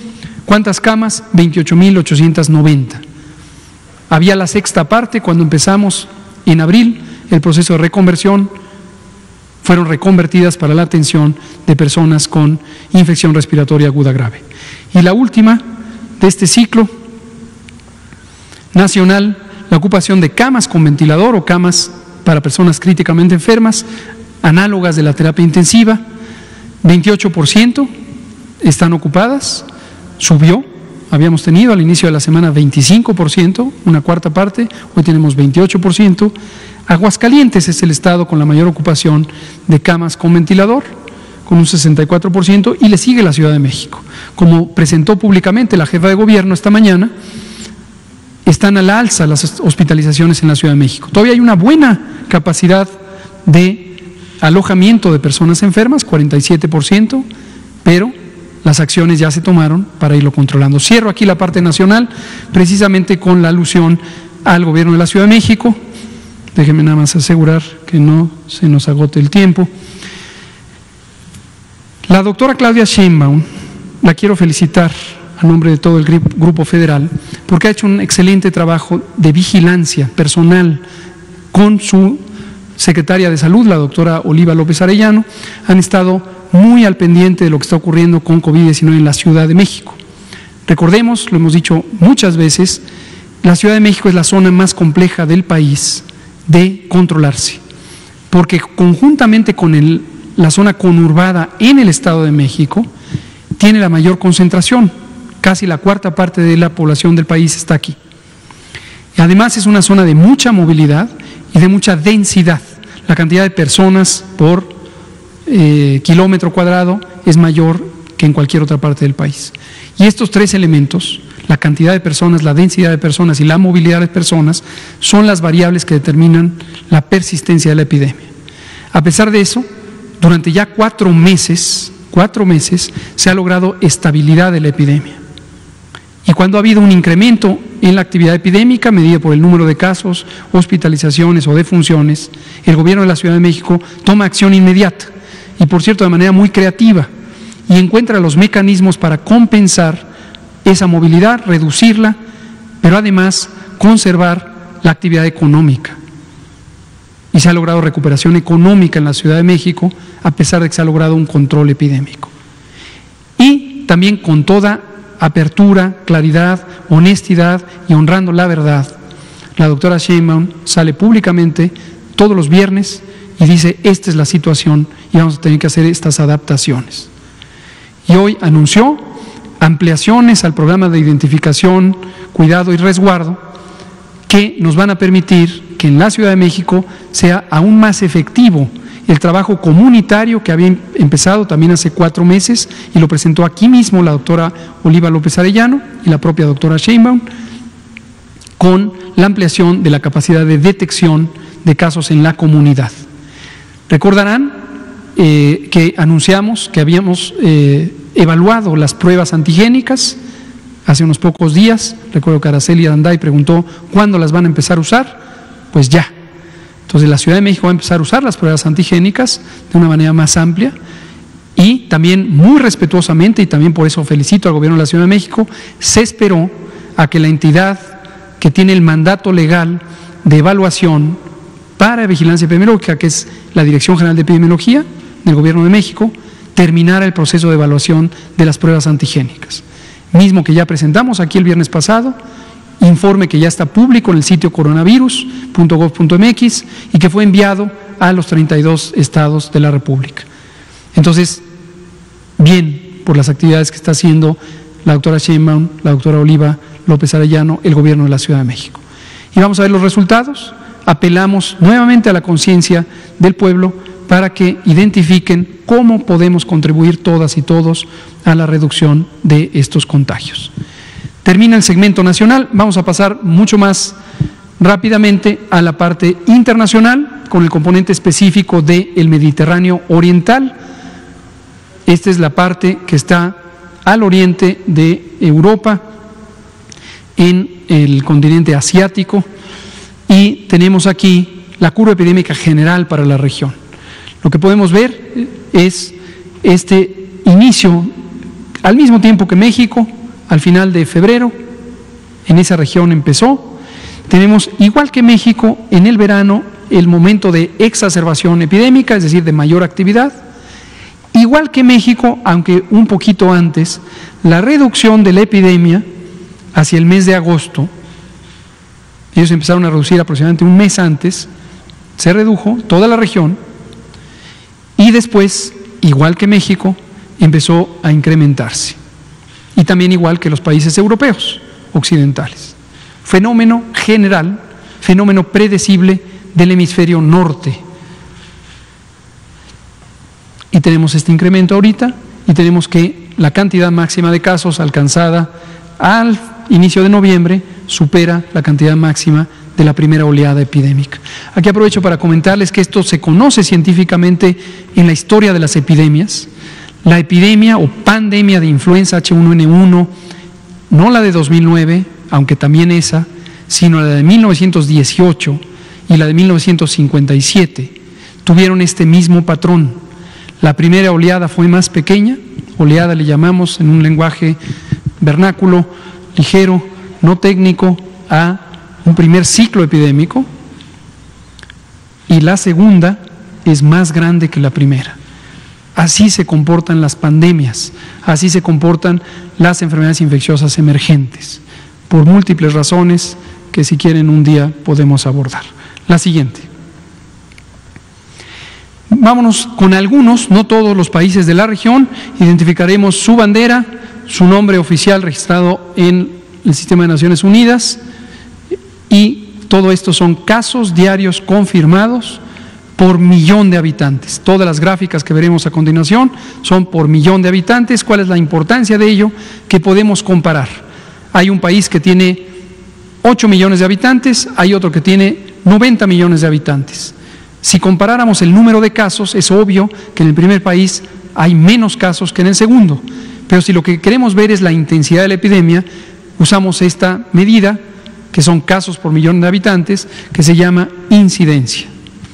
¿Cuántas camas? veintiocho mil ochocientas noventa. Había la sexta parte cuando empezamos en abril el proceso de reconversión, fueron reconvertidas para la atención de personas con infección respiratoria aguda grave. Y la última de este ciclo nacional, la ocupación de camas con ventilador o camas para personas críticamente enfermas, análogas de la terapia intensiva, veintiocho por ciento están ocupadas, subió, habíamos tenido al inicio de la semana veinticinco por ciento, una cuarta parte, hoy tenemos veintiocho por ciento. Aguascalientes es el estado con la mayor ocupación de camas con ventilador, con un sesenta y cuatro por ciento, y le sigue la Ciudad de México. Como presentó públicamente la jefa de gobierno esta mañana, están a la alza las hospitalizaciones en la Ciudad de México. Todavía hay una buena capacidad de alojamiento de personas enfermas, cuarenta y siete por ciento, pero las acciones ya se tomaron para irlo controlando. Cierro aquí la parte nacional, precisamente con la alusión al gobierno de la Ciudad de México. Déjenme nada más asegurar que no se nos agote el tiempo. La doctora Claudia Sheinbaum, la quiero felicitar a nombre de todo el Grupo Federal, porque ha hecho un excelente trabajo de vigilancia personal con su secretaria de Salud, la doctora Oliva López Arellano. Han estado muy al pendiente de lo que está ocurriendo con COVID diecinueve en la Ciudad de México. Recordemos, lo hemos dicho muchas veces, la Ciudad de México es la zona más compleja del país de controlarse, porque conjuntamente con el, la zona conurbada en el Estado de México, tiene la mayor concentración, casi la cuarta parte de la población del país está aquí. Y además es una zona de mucha movilidad y de mucha densidad. La cantidad de personas por eh, kilómetro cuadrado es mayor que en cualquier otra parte del país. Y estos tres elementos, la cantidad de personas, la densidad de personas y la movilidad de personas, son las variables que determinan la persistencia de la epidemia. A pesar de eso, durante ya cuatro meses, cuatro meses, se ha logrado estabilidad de la epidemia. Y cuando ha habido un incremento en la actividad epidémica, medida por el número de casos, hospitalizaciones o defunciones, el gobierno de la Ciudad de México toma acción inmediata y, por cierto, de manera muy creativa, y encuentra los mecanismos para compensar esa movilidad, reducirla, pero además conservar la actividad económica. Y se ha logrado recuperación económica en la Ciudad de México, a pesar de que se ha logrado un control epidémico. Y también con toda apertura, claridad, honestidad y honrando la verdad, la doctora Sheinbaum sale públicamente todos los viernes y dice: esta es la situación y vamos a tener que hacer estas adaptaciones. Y hoy anunció ampliaciones al programa de identificación, cuidado y resguardo que nos van a permitir que en la Ciudad de México sea aún más efectivo el trabajo comunitario que había empezado también hace cuatro meses y lo presentó aquí mismo la doctora Oliva López Arellano y la propia doctora Sheinbaum, con la ampliación de la capacidad de detección de casos en la comunidad. Recordarán eh, que anunciamos que habíamos eh, evaluado las pruebas antigénicas hace unos pocos días. Recuerdo que Araceli Aranday preguntó ¿cuándo las van a empezar a usar? Pues ya. Entonces la Ciudad de México va a empezar a usar las pruebas antigénicas de una manera más amplia y también muy respetuosamente, y también por eso felicito al gobierno de la Ciudad de México, se esperó a que la entidad que tiene el mandato legal de evaluación para vigilancia epidemiológica, que es la Dirección General de Epidemiología del Gobierno de México, terminara el proceso de evaluación de las pruebas antigénicas. Mismo que ya presentamos aquí el viernes pasado, informe que ya está público en el sitio coronavirus punto gob punto mx y que fue enviado a los treinta y dos estados de la República. Entonces, bien por las actividades que está haciendo la doctora Sheinbaum, la doctora Oliva López Arellano, el gobierno de la Ciudad de México. Y vamos a ver los resultados. Apelamos nuevamente a la conciencia del pueblo para que identifiquen cómo podemos contribuir todas y todos a la reducción de estos contagios. Termina el segmento nacional, vamos a pasar mucho más rápidamente a la parte internacional con el componente específico del Mediterráneo Oriental. Esta es la parte que está al oriente de Europa, en el continente asiático, y tenemos aquí la curva epidémica general para la región. Lo que podemos ver es este inicio al mismo tiempo que México, al final de febrero, en esa región empezó. Tenemos, igual que México, en el verano el momento de exacerbación epidémica, es decir, de mayor actividad. Igual que México, aunque un poquito antes, la reducción de la epidemia hacia el mes de agosto, ellos empezaron a reducir aproximadamente un mes antes, se redujo toda la región y después, igual que México, empezó a incrementarse. Y también igual que los países europeos occidentales. Fenómeno general, fenómeno predecible del hemisferio norte. Y tenemos este incremento ahorita y tenemos que la cantidad máxima de casos alcanzada al inicio de noviembre supera la cantidad máxima de la primera oleada epidémica. Aquí aprovecho para comentarles que esto se conoce científicamente en la historia de las epidemias. La epidemia o pandemia de influenza H uno N uno, no la de dos mil nueve, aunque también esa, sino la de mil novecientos dieciocho y la de mil novecientos cincuenta y siete, tuvieron este mismo patrón. La primera oleada fue más pequeña, oleada le llamamos en un lenguaje vernáculo, ligero, no técnico, a un primer ciclo epidémico, y la segunda es más grande que la primera. Así se comportan las pandemias, así se comportan las enfermedades infecciosas emergentes, por múltiples razones que si quieren un día podemos abordar. La siguiente. Vámonos con algunos, no todos los países de la región, identificaremos su bandera, su nombre oficial registrado en el Sistema de Naciones Unidas, y todo esto son casos diarios confirmados por millón de habitantes. Todas las gráficas que veremos a continuación son por millón de habitantes. ¿Cuál es la importancia de ello? Que podemos comparar. Hay un país que tiene ocho millones de habitantes, hay otro que tiene noventa millones de habitantes. Si comparáramos el número de casos, es obvio que en el primer país hay menos casos que en el segundo. Pero si lo que queremos ver es la intensidad de la epidemia, usamos esta medida, que son casos por millón de habitantes, que se llama incidencia.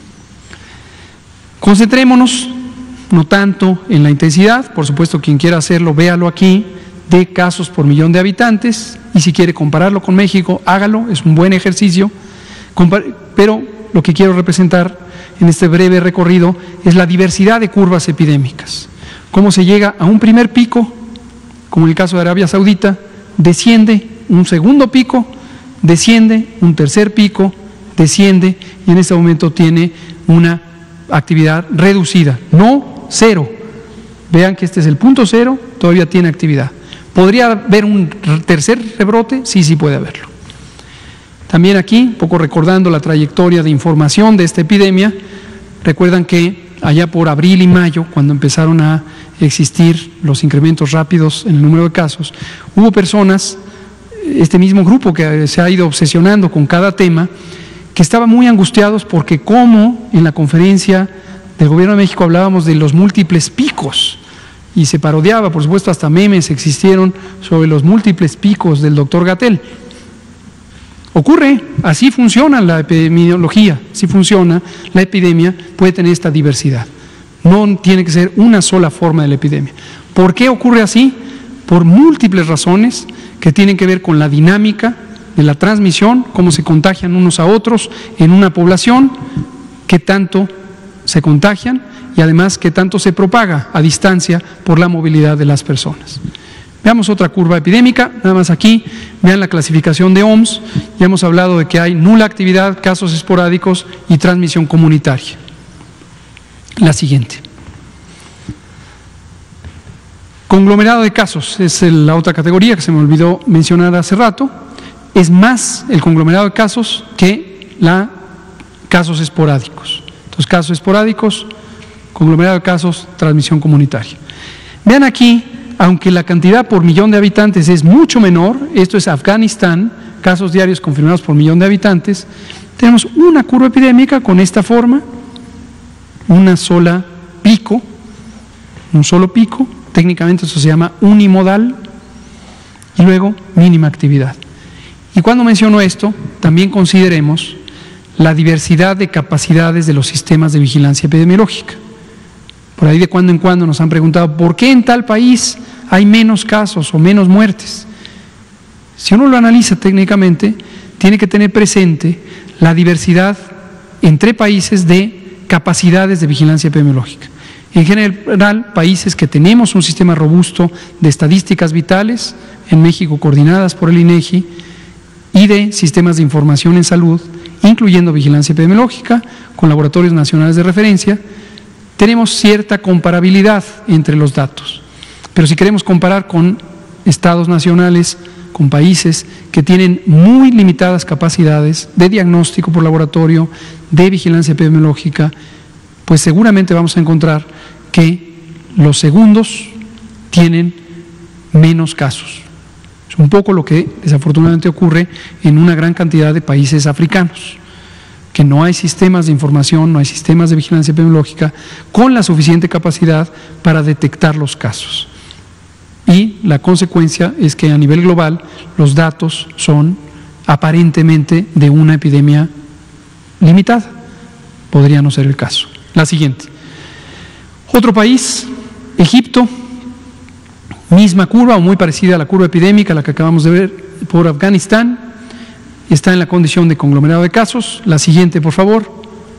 Concentrémonos, no tanto en la intensidad, por supuesto quien quiera hacerlo, véalo aquí, de casos por millón de habitantes, y si quiere compararlo con México, hágalo, es un buen ejercicio, pero lo que quiero representar en este breve recorrido es la diversidad de curvas epidémicas. Cómo se llega a un primer pico, como en el caso de Arabia Saudita, desciende un segundo pico, desciende un tercer pico, desciende y en este momento tiene una actividad reducida, no cero. Vean que este es el punto cero, todavía tiene actividad. ¿Podría haber un tercer rebrote? Sí, sí puede haberlo. También aquí, un poco recordando la trayectoria de información de esta epidemia, recuerdan que allá por abril y mayo, cuando empezaron a existir los incrementos rápidos en el número de casos, hubo personas, este mismo grupo que se ha ido obsesionando con cada tema, que estaban muy angustiados porque como en la conferencia del Gobierno de México hablábamos de los múltiples picos y se parodiaba, por supuesto hasta memes existieron sobre los múltiples picos del doctor Gatell. Ocurre, así funciona la epidemiología, así funciona la epidemia, puede tener esta diversidad. No tiene que ser una sola forma de la epidemia. ¿Por qué ocurre así? Por múltiples razones que tienen que ver con la dinámica de la transmisión, cómo se contagian unos a otros en una población, qué tanto se contagian y además qué tanto se propaga a distancia por la movilidad de las personas. Veamos otra curva epidémica, nada más aquí, vean la clasificación de O M S, ya hemos hablado de que hay nula actividad, casos esporádicos y transmisión comunitaria. La siguiente. Conglomerado de casos, es la otra categoría que se me olvidó mencionar hace rato, es más el conglomerado de casos que la casos esporádicos. Entonces, casos esporádicos, conglomerado de casos, transmisión comunitaria. Vean aquí, aunque la cantidad por millón de habitantes es mucho menor, esto es Afganistán, casos diarios confirmados por millón de habitantes, tenemos una curva epidémica con esta forma, una sola pico, un solo pico, técnicamente eso se llama unimodal, y luego mínima actividad. Y cuando menciono esto, también consideremos la diversidad de capacidades de los sistemas de vigilancia epidemiológica. Por ahí de cuando en cuando nos han preguntado, ¿por qué en tal país hay menos casos o menos muertes? Si uno lo analiza técnicamente, tiene que tener presente la diversidad entre países de capacidades de vigilancia epidemiológica. En general, países que tenemos un sistema robusto de estadísticas vitales, en México coordinadas por el INEGI, y de sistemas de información en salud, incluyendo vigilancia epidemiológica, con laboratorios nacionales de referencia, tenemos cierta comparabilidad entre los datos. Pero si queremos comparar con estados nacionales, con países que tienen muy limitadas capacidades de diagnóstico por laboratorio, de vigilancia epidemiológica, pues seguramente vamos a encontrar que los segundos tienen menos casos. Es un poco lo que desafortunadamente ocurre en una gran cantidad de países africanos, que no hay sistemas de información, no hay sistemas de vigilancia epidemiológica con la suficiente capacidad para detectar los casos. Y la consecuencia es que a nivel global los datos son aparentemente de una epidemia limitada. Podría no ser el caso. La siguiente. Otro país, Egipto, misma curva o muy parecida a la curva epidémica, la que acabamos de ver por Afganistán, está en la condición de conglomerado de casos. La siguiente, por favor.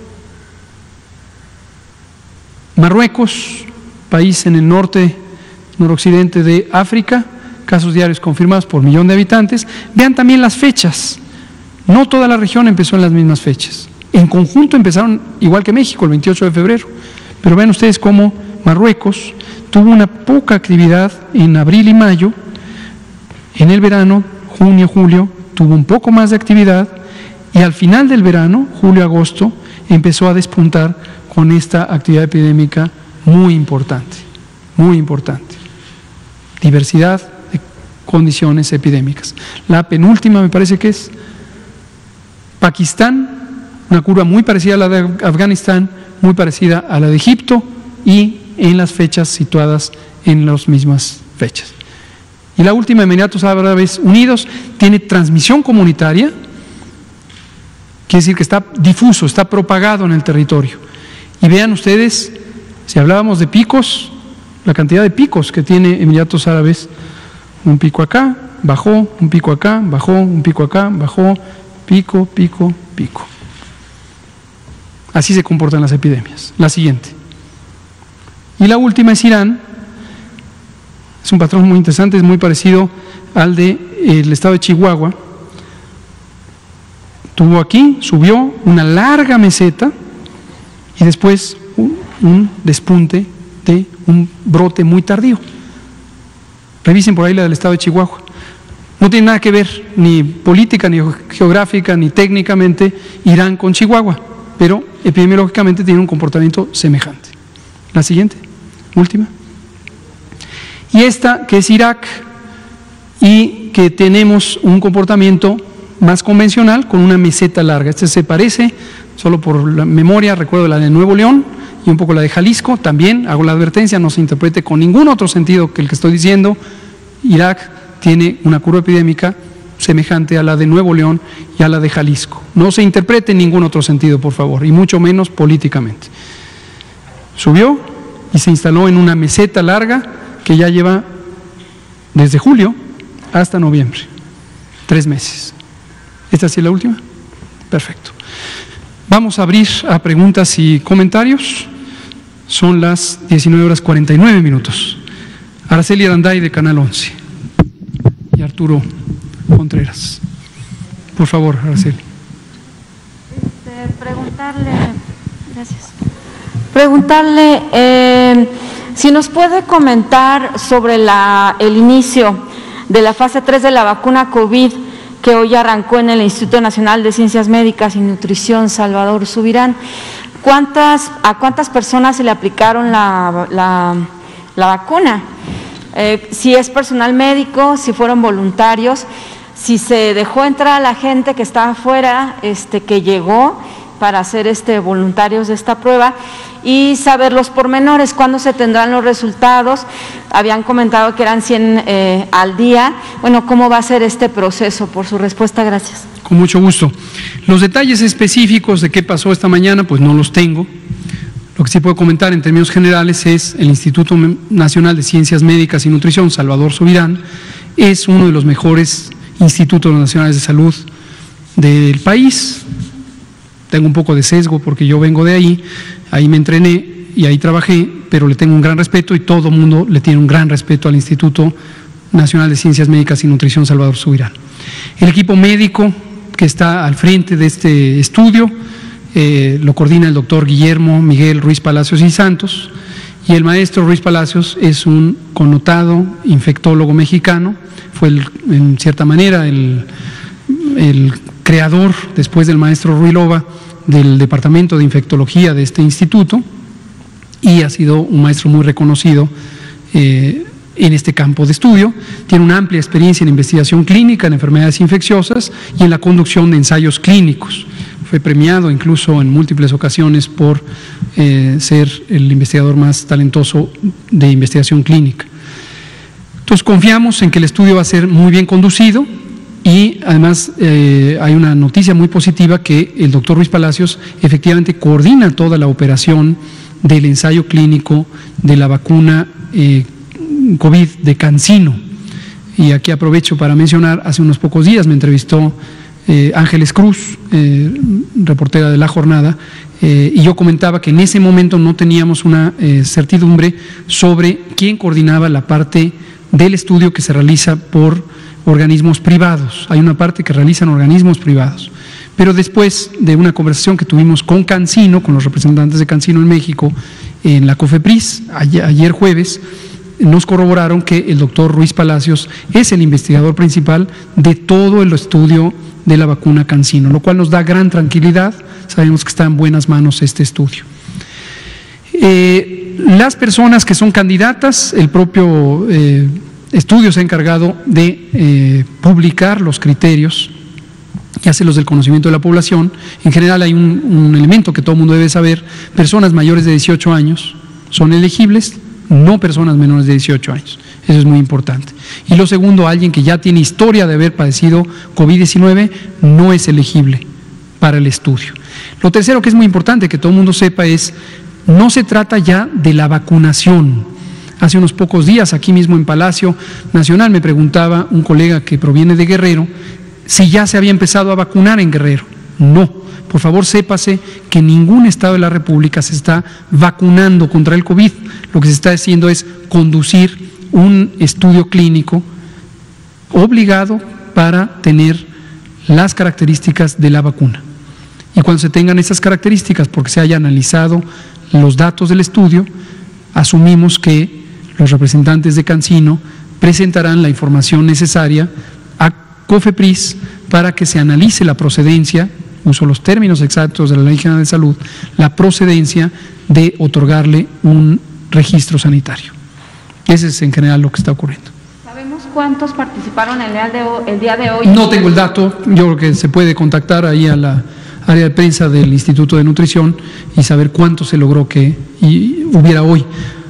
Marruecos, país en el norte noroccidente de África, casos diarios confirmados por millón de habitantes. Vean también las fechas, no toda la región empezó en las mismas fechas, en conjunto empezaron igual que México, el veintiocho de febrero, pero vean ustedes cómo Marruecos tuvo una poca actividad en abril y mayo, en el verano, junio, julio, tuvo un poco más de actividad y al final del verano, julio, agosto, empezó a despuntar con esta actividad epidémica muy importante, muy importante. Diversidad de condiciones epidémicas. La penúltima me parece que es Pakistán, una curva muy parecida a la de Afganistán, muy parecida a la de Egipto y en las fechas situadas en las mismas fechas. Y la última, Emiratos Árabes Unidos, tiene transmisión comunitaria, quiere decir que está difuso, está propagado en el territorio. Y vean ustedes, si hablábamos de picos, la cantidad de picos que tiene Emiratos Árabes, un pico acá, bajó, un pico acá, bajó, un pico acá, bajó, pico, pico, pico. Así se comportan las epidemias. La siguiente. Y la última es Irán. Es un patrón muy interesante, es muy parecido al del de, estado de Chihuahua. Tuvo aquí, subió una larga meseta y después un, un despunte de un brote muy tardío. Revisen por ahí la del estado de Chihuahua. No tiene nada que ver ni política, ni geográfica, ni técnicamente Irán con Chihuahua, pero epidemiológicamente tiene un comportamiento semejante. La siguiente, última. Y esta que es Irak y que tenemos un comportamiento más convencional con una meseta larga. Este se parece, solo por la memoria, recuerdo la de Nuevo León y un poco la de Jalisco. También hago la advertencia, no se interprete con ningún otro sentido que el que estoy diciendo. Irak tiene una curva epidémica semejante a la de Nuevo León y a la de Jalisco. No se interprete en ningún otro sentido, por favor, y mucho menos políticamente. Subió y se instaló en una meseta larga que ya lleva desde julio hasta noviembre, tres meses. ¿Esta sí es la última? Perfecto. Vamos a abrir a preguntas y comentarios. Son las diecinueve horas cuarenta y nueve minutos. Araceli Aranday de Canal once y Arturo Contreras. Por favor, Araceli. Este, preguntarle, gracias. Preguntarle eh, si nos puede comentar sobre la, el inicio de la fase tres de la vacuna COVID que hoy arrancó en el Instituto Nacional de Ciencias Médicas y Nutrición Salvador Subirán. ¿Cuántas, ¿A cuántas personas se le aplicaron la, la, la vacuna? Eh, si es personal médico, si fueron voluntarios, si se dejó entrar a la gente que estaba afuera, este, que llegó para ser este, voluntarios de esta prueba, y saber los pormenores, cuándo se tendrán los resultados. Habían comentado que eran cien eh, al día. Bueno, ¿cómo va a ser este proceso? Por su respuesta, gracias. Con mucho gusto. Los detalles específicos de qué pasó esta mañana, pues no los tengo. Lo que sí puedo comentar en términos generales es el Instituto Nacional de Ciencias Médicas y Nutrición, Salvador Subirán, es uno de los mejores institutos nacionales de salud del país. Tengo un poco de sesgo porque yo vengo de ahí, ahí me entrené y ahí trabajé, pero le tengo un gran respeto y todo el mundo le tiene un gran respeto al Instituto Nacional de Ciencias Médicas y Nutrición Salvador Subirán. El equipo médico que está al frente de este estudio eh, lo coordina el doctor Guillermo Miguel Ruiz Palacios y Santos, y el maestro Ruiz Palacios es un connotado infectólogo mexicano, fue el, en cierta manera el, el creador, después del maestro Ruilova, del departamento de infectología de este instituto, y ha sido un maestro muy reconocido eh, en este campo de estudio. Tiene una amplia experiencia en investigación clínica en enfermedades infecciosas y en la conducción de ensayos clínicos. Fue premiado incluso en múltiples ocasiones por eh, ser el investigador más talentoso de investigación clínica. Entonces confiamos en que el estudio va a ser muy bien conducido y además eh, hay una noticia muy positiva que el doctor Ruiz Palacios efectivamente coordina toda la operación del ensayo clínico de la vacuna eh, COVID de CanSino. Y aquí aprovecho para mencionar, hace unos pocos días me entrevistó eh, Ángeles Cruz, eh, reportera de La Jornada, eh, y yo comentaba que en ese momento no teníamos una eh, certidumbre sobre quién coordinaba la parte del estudio que se realiza por organismos privados. Hay una parte que realizan organismos privados. Pero después de una conversación que tuvimos con CanSino, con los representantes de CanSino en México, en la COFEPRIS, ayer, ayer jueves, nos corroboraron que el doctor Ruiz Palacios es el investigador principal de todo el estudio de la vacuna CanSino, lo cual nos da gran tranquilidad, sabemos que está en buenas manos este estudio. Eh, las personas que son candidatas, el propio eh, estudio se ha encargado de eh, publicar los criterios y hacerlos del conocimiento de la población. En general hay un, un elemento que todo el mundo debe saber: personas mayores de dieciocho años son elegibles, no personas menores de dieciocho años. Eso es muy importante. Y lo segundo, alguien que ya tiene historia de haber padecido COVID diecinueve no es elegible para el estudio. Lo tercero que es muy importante que todo el mundo sepa es, no se trata ya de la vacunación. Hace unos pocos días, aquí mismo en Palacio Nacional, me preguntaba un colega que proviene de Guerrero si ya se había empezado a vacunar en Guerrero. No, por favor sépase que en ningún estado de la República se está vacunando contra el COVID. Lo que se está haciendo es conducir un estudio clínico obligado para tener las características de la vacuna. Y cuando se tengan esas características, porque se haya analizado los datos del estudio, asumimos que los representantes de CanSino presentarán la información necesaria a COFEPRIS para que se analice la procedencia, uso los términos exactos de la Ley General de Salud, la procedencia de otorgarle un registro sanitario. Ese es en general lo que está ocurriendo. ¿Sabemos cuántos participaron el día de hoy? El día de hoy? No tengo el dato, yo creo que se puede contactar ahí a la área de prensa del Instituto de Nutrición y saber cuánto se logró que y hubiera hoy.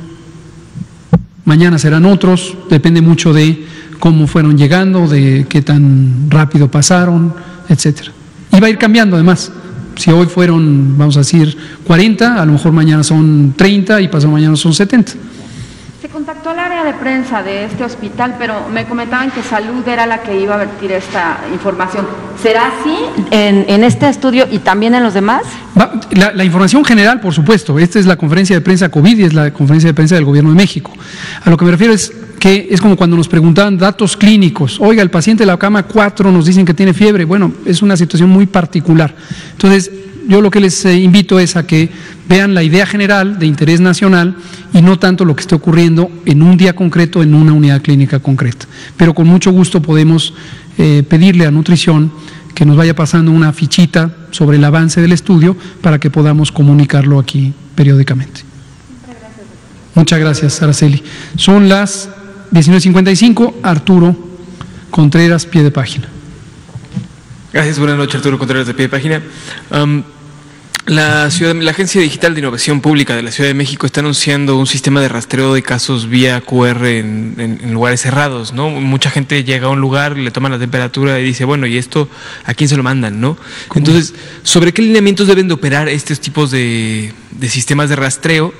Mañana serán otros, depende mucho de cómo fueron llegando, de qué tan rápido pasaron, etcétera. Y va a ir cambiando además. Si hoy fueron, vamos a decir, cuarenta, a lo mejor mañana son treinta y pasado mañana son setenta. Se contactó al área de prensa de este hospital, pero me comentaban que Salud era la que iba a vertir esta información. ¿Será así en, en este estudio y también en los demás? Va, la, la información general, por supuesto. Esta es la conferencia de prensa COVID y es la conferencia de prensa del Gobierno de México. A lo que me refiero es que es como cuando nos preguntaban datos clínicos. Oiga, el paciente de la cama cuatro nos dicen que tiene fiebre. Bueno, es una situación muy particular. Entonces, yo lo que les invito es a que vean la idea general de interés nacional y no tanto lo que esté ocurriendo en un día concreto, en una unidad clínica concreta. Pero con mucho gusto podemos eh, pedirle a Nutrición que nos vaya pasando una fichita sobre el avance del estudio para que podamos comunicarlo aquí periódicamente. Muchas gracias. Muchas gracias, Araceli. Son las diecinueve cincuenta y cinco, Arturo Contreras, pie de página. Gracias, buenas noches, Arturo Contreras, de pie de página. Um, La, ciudad, la Agencia Digital de Innovación Pública de la Ciudad de México está anunciando un sistema de rastreo de casos vía Q R en, en, en lugares cerrados, ¿no? Mucha gente llega a un lugar, le toman la temperatura y dice, bueno, ¿y esto a quién se lo mandan, no? ¿Cómo? Entonces, ¿sobre qué lineamientos deben de operar estos tipos de, de sistemas de rastreo?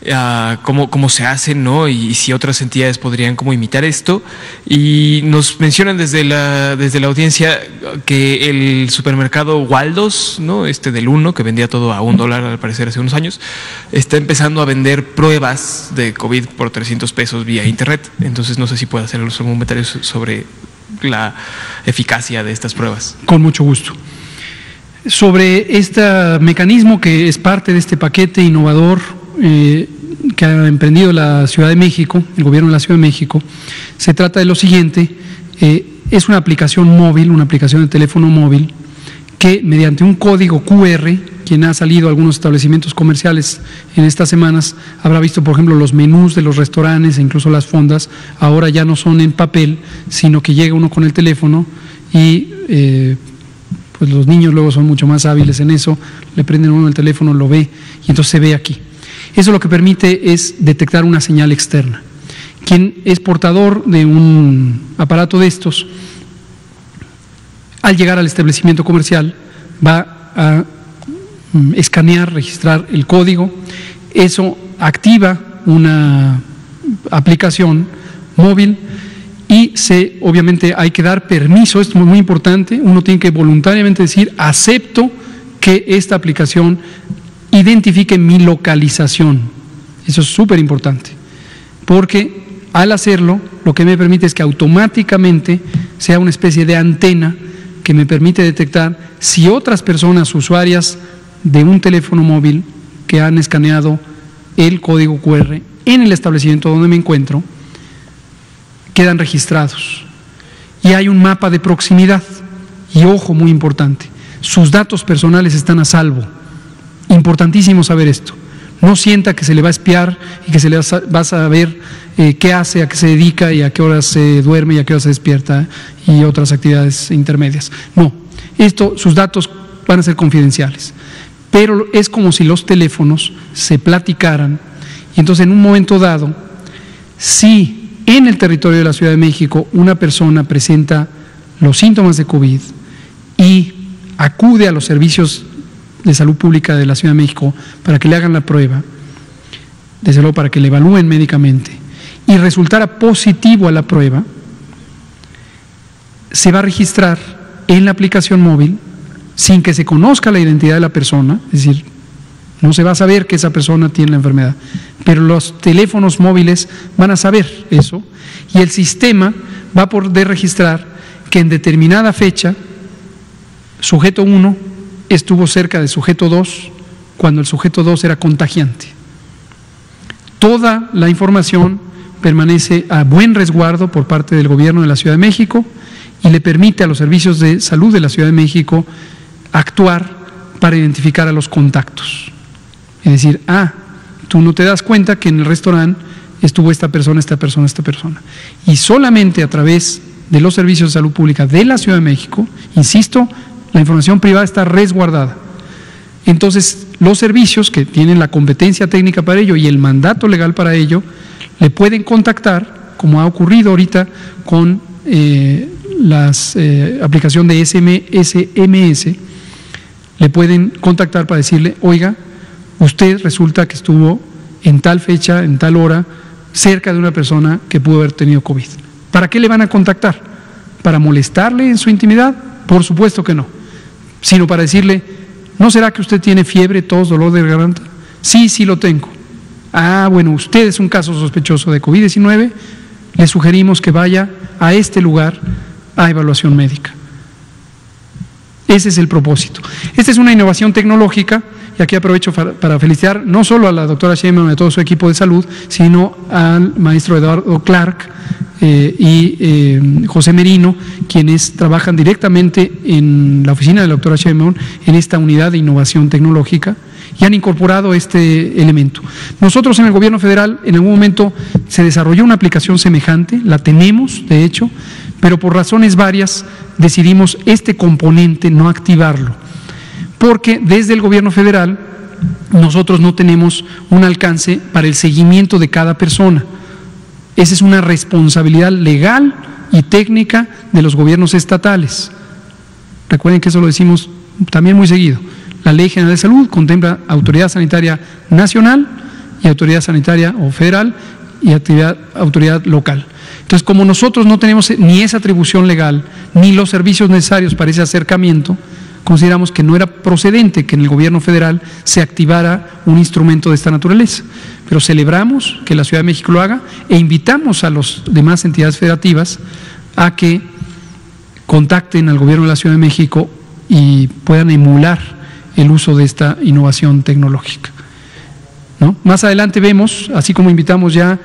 uh, cómo, cómo se hace, ¿no? Y, y si otras entidades podrían como imitar esto. Y nos mencionan desde la, desde la audiencia que el supermercado Waldos, ¿no? Este del Uno, que vendía todo a un dólar al parecer hace unos años, está empezando a vender pruebas de COVID por trescientos pesos vía internet. Entonces no sé si puede hacer algún comentario sobre la eficacia de estas pruebas. Con mucho gusto. Sobre este mecanismo que es parte de este paquete innovador eh, que ha emprendido la Ciudad de México, el gobierno de la Ciudad de México, se trata de lo siguiente, eh, es una aplicación móvil, una aplicación de teléfono móvil, que mediante un código cu erre, quien ha salido a algunos establecimientos comerciales en estas semanas, habrá visto, por ejemplo, los menús de los restaurantes e incluso las fondas, ahora ya no son en papel, sino que llega uno con el teléfono y eh, pues los niños luego son mucho más hábiles en eso, le prenden uno el teléfono, lo ve y entonces se ve aquí. Eso lo que permite es detectar una señal externa. Quien es portador de un aparato de estos, al llegar al establecimiento comercial, va a mm, escanear, registrar el código, eso activa una aplicación móvil y se, obviamente hay que dar permiso, esto es muy importante, uno tiene que voluntariamente decir, acepto que esta aplicación identifique mi localización. Eso es súper importante, porque al hacerlo, lo que me permite es que automáticamente sea una especie de antena que me permite detectar si otras personas usuarias de un teléfono móvil que han escaneado el código cu erre en el establecimiento donde me encuentro, quedan registrados. Y hay un mapa de proximidad. Y ojo, muy importante, sus datos personales están a salvo. Importantísimo saber esto. No sienta que se le va a espiar y que se le va a saber eh, qué hace, a qué se dedica y a qué horas se duerme y a qué horas se despierta y otras actividades intermedias. No, esto, sus datos van a ser confidenciales. Pero es como si los teléfonos se platicaran y entonces en un momento dado, si en el territorio de la Ciudad de México una persona presenta los síntomas de COVID y acude a los servicios de salud pública de la Ciudad de México para que le hagan la prueba, desde luego para que le evalúen médicamente, y resultara positivo a la prueba, se va a registrar en la aplicación móvil sin que se conozca la identidad de la persona, es decir, no se va a saber que esa persona tiene la enfermedad, pero los teléfonos móviles van a saber eso y el sistema va a poder registrar que en determinada fecha sujeto uno estuvo cerca de sujeto dos cuando el sujeto dos era contagiante. Toda la información permanece a buen resguardo por parte del gobierno de la Ciudad de México y le permite a los servicios de salud de la Ciudad de México actuar para identificar a los contactos. Es decir, ah, tú no te das cuenta que en el restaurante estuvo esta persona, esta persona, esta persona. Y solamente a través de los servicios de salud pública de la Ciudad de México, insisto, la información privada está resguardada. Entonces, los servicios que tienen la competencia técnica para ello y el mandato legal para ello, le pueden contactar, como ha ocurrido ahorita con eh, la eh, aplicación de ese eme ese, le pueden contactar para decirle, oiga, usted resulta que estuvo en tal fecha, en tal hora, cerca de una persona que pudo haber tenido COVID. ¿Para qué le van a contactar? ¿Para molestarle en su intimidad? Por supuesto que no, sino para decirle, ¿no será que usted tiene fiebre, tos, dolor de garganta? Sí, sí lo tengo. Ah, bueno, usted es un caso sospechoso de COVID diecinueve, le sugerimos que vaya a este lugar a evaluación médica. Ese es el propósito. Esta es una innovación tecnológica, y aquí aprovecho para felicitar no solo a la doctora Sheinbaum y a todo su equipo de salud, sino al maestro Eduardo Clark eh, y eh, José Merino, quienes trabajan directamente en la oficina de la doctora Sheinbaum en esta unidad de innovación tecnológica y han incorporado este elemento. Nosotros en el gobierno federal en algún momento se desarrolló una aplicación semejante, la tenemos de hecho, pero por razones varias decidimos este componente no activarlo, porque desde el gobierno federal nosotros no tenemos un alcance para el seguimiento de cada persona. Esa es una responsabilidad legal y técnica de los gobiernos estatales. Recuerden que eso lo decimos también muy seguido. La Ley General de Salud contempla Autoridad Sanitaria Nacional y autoridad sanitaria o federal y actividad, autoridad local. Entonces, como nosotros no tenemos ni esa atribución legal, ni los servicios necesarios para ese acercamiento, consideramos que no era procedente que en el gobierno federal se activara un instrumento de esta naturaleza. Pero celebramos que la Ciudad de México lo haga e invitamos a las demás entidades federativas a que contacten al gobierno de la Ciudad de México y puedan emular el uso de esta innovación tecnológica, ¿no? Más adelante vemos, así como invitamos ya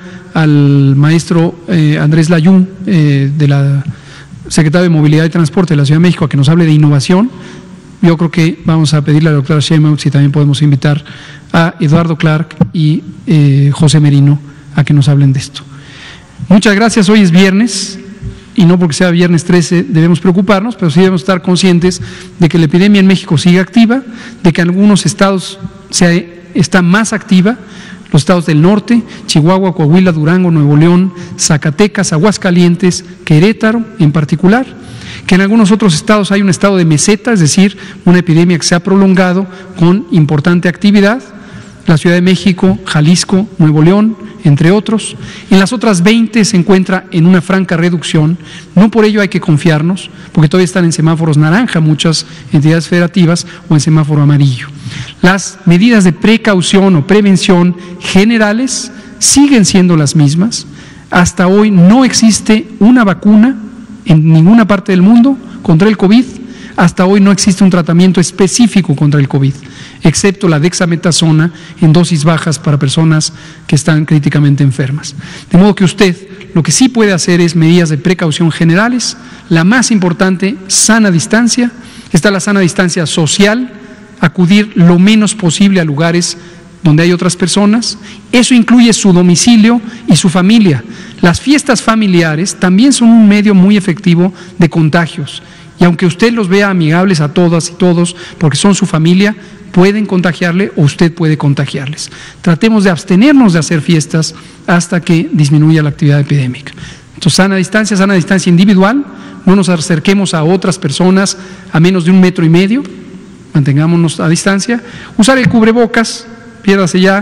al maestro eh, Andrés Layún, eh, de la secretario de Movilidad y Transporte de la Ciudad de México, a que nos hable de innovación. Yo creo que vamos a pedirle a la doctora Sheinbaum si también podemos invitar a Eduardo Clark y eh, José Merino a que nos hablen de esto. Muchas gracias. Hoy es viernes y no porque sea viernes trece debemos preocuparnos, pero sí debemos estar conscientes de que la epidemia en México sigue activa, de que en algunos estados se está más activa, los estados del norte, Chihuahua, Coahuila, Durango, Nuevo León, Zacatecas, Aguascalientes, Querétaro en particular, que en algunos otros estados hay un estado de meseta, es decir, una epidemia que se ha prolongado con importante actividad, la Ciudad de México, Jalisco, Nuevo León, entre otros. En las otras veinte se encuentra en una franca reducción, no por ello hay que confiarnos, porque todavía están en semáforos naranja muchas entidades federativas o en semáforo amarillo. Las medidas de precaución o prevención generales siguen siendo las mismas. Hasta hoy no existe una vacuna en ninguna parte del mundo contra el COVID. Hasta hoy no existe un tratamiento específico contra el COVID, excepto la dexametasona en dosis bajas para personas que están críticamente enfermas. De modo que usted lo que sí puede hacer es medidas de precaución generales. La más importante, sana distancia. Está la sana distancia social, acudir lo menos posible a lugares donde hay otras personas. Eso incluye su domicilio y su familia. Las fiestas familiares también son un medio muy efectivo de contagios. Y aunque usted los vea amigables a todas y todos, porque son su familia, pueden contagiarle o usted puede contagiarles. Tratemos de abstenernos de hacer fiestas hasta que disminuya la actividad epidémica. Entonces, sana distancia, sana distancia individual, no nos acerquemos a otras personas a menos de un metro y medio, mantengámonos a distancia. Usar el cubrebocas, piérdase ya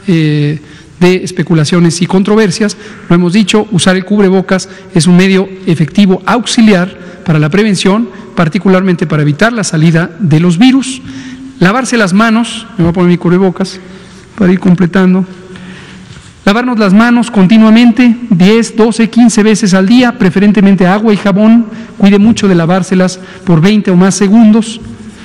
eh, de especulaciones y controversias. Lo hemos dicho, usar el cubrebocas es un medio efectivo auxiliar para la prevención, particularmente para evitar la salida de los virus. Lavarse las manos, me voy a poner mi cubrebocas para ir completando. Lavarnos las manos continuamente, diez, doce, quince veces al día, preferentemente agua y jabón. Cuide mucho de lavárselas por veinte o más segundos.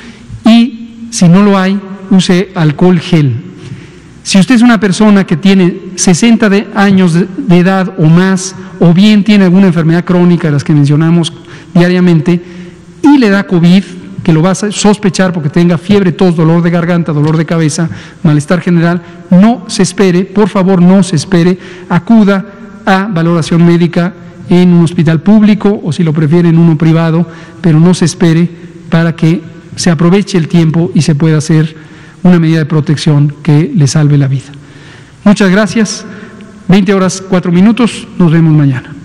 Y si no lo hay, use alcohol gel. Si usted es una persona que tiene sesenta de años de, de edad o más, o bien tiene alguna enfermedad crónica de las que mencionamos diariamente, y le da COVID, que lo vas a sospechar porque tenga fiebre, tos, dolor de garganta, dolor de cabeza, malestar general, no se espere, por favor no se espere, acuda a valoración médica en un hospital público o si lo prefiere en uno privado, pero no se espere para que se aproveche el tiempo y se pueda hacer una medida de protección que le salve la vida. Muchas gracias, veinte horas, cuatro minutos, nos vemos mañana.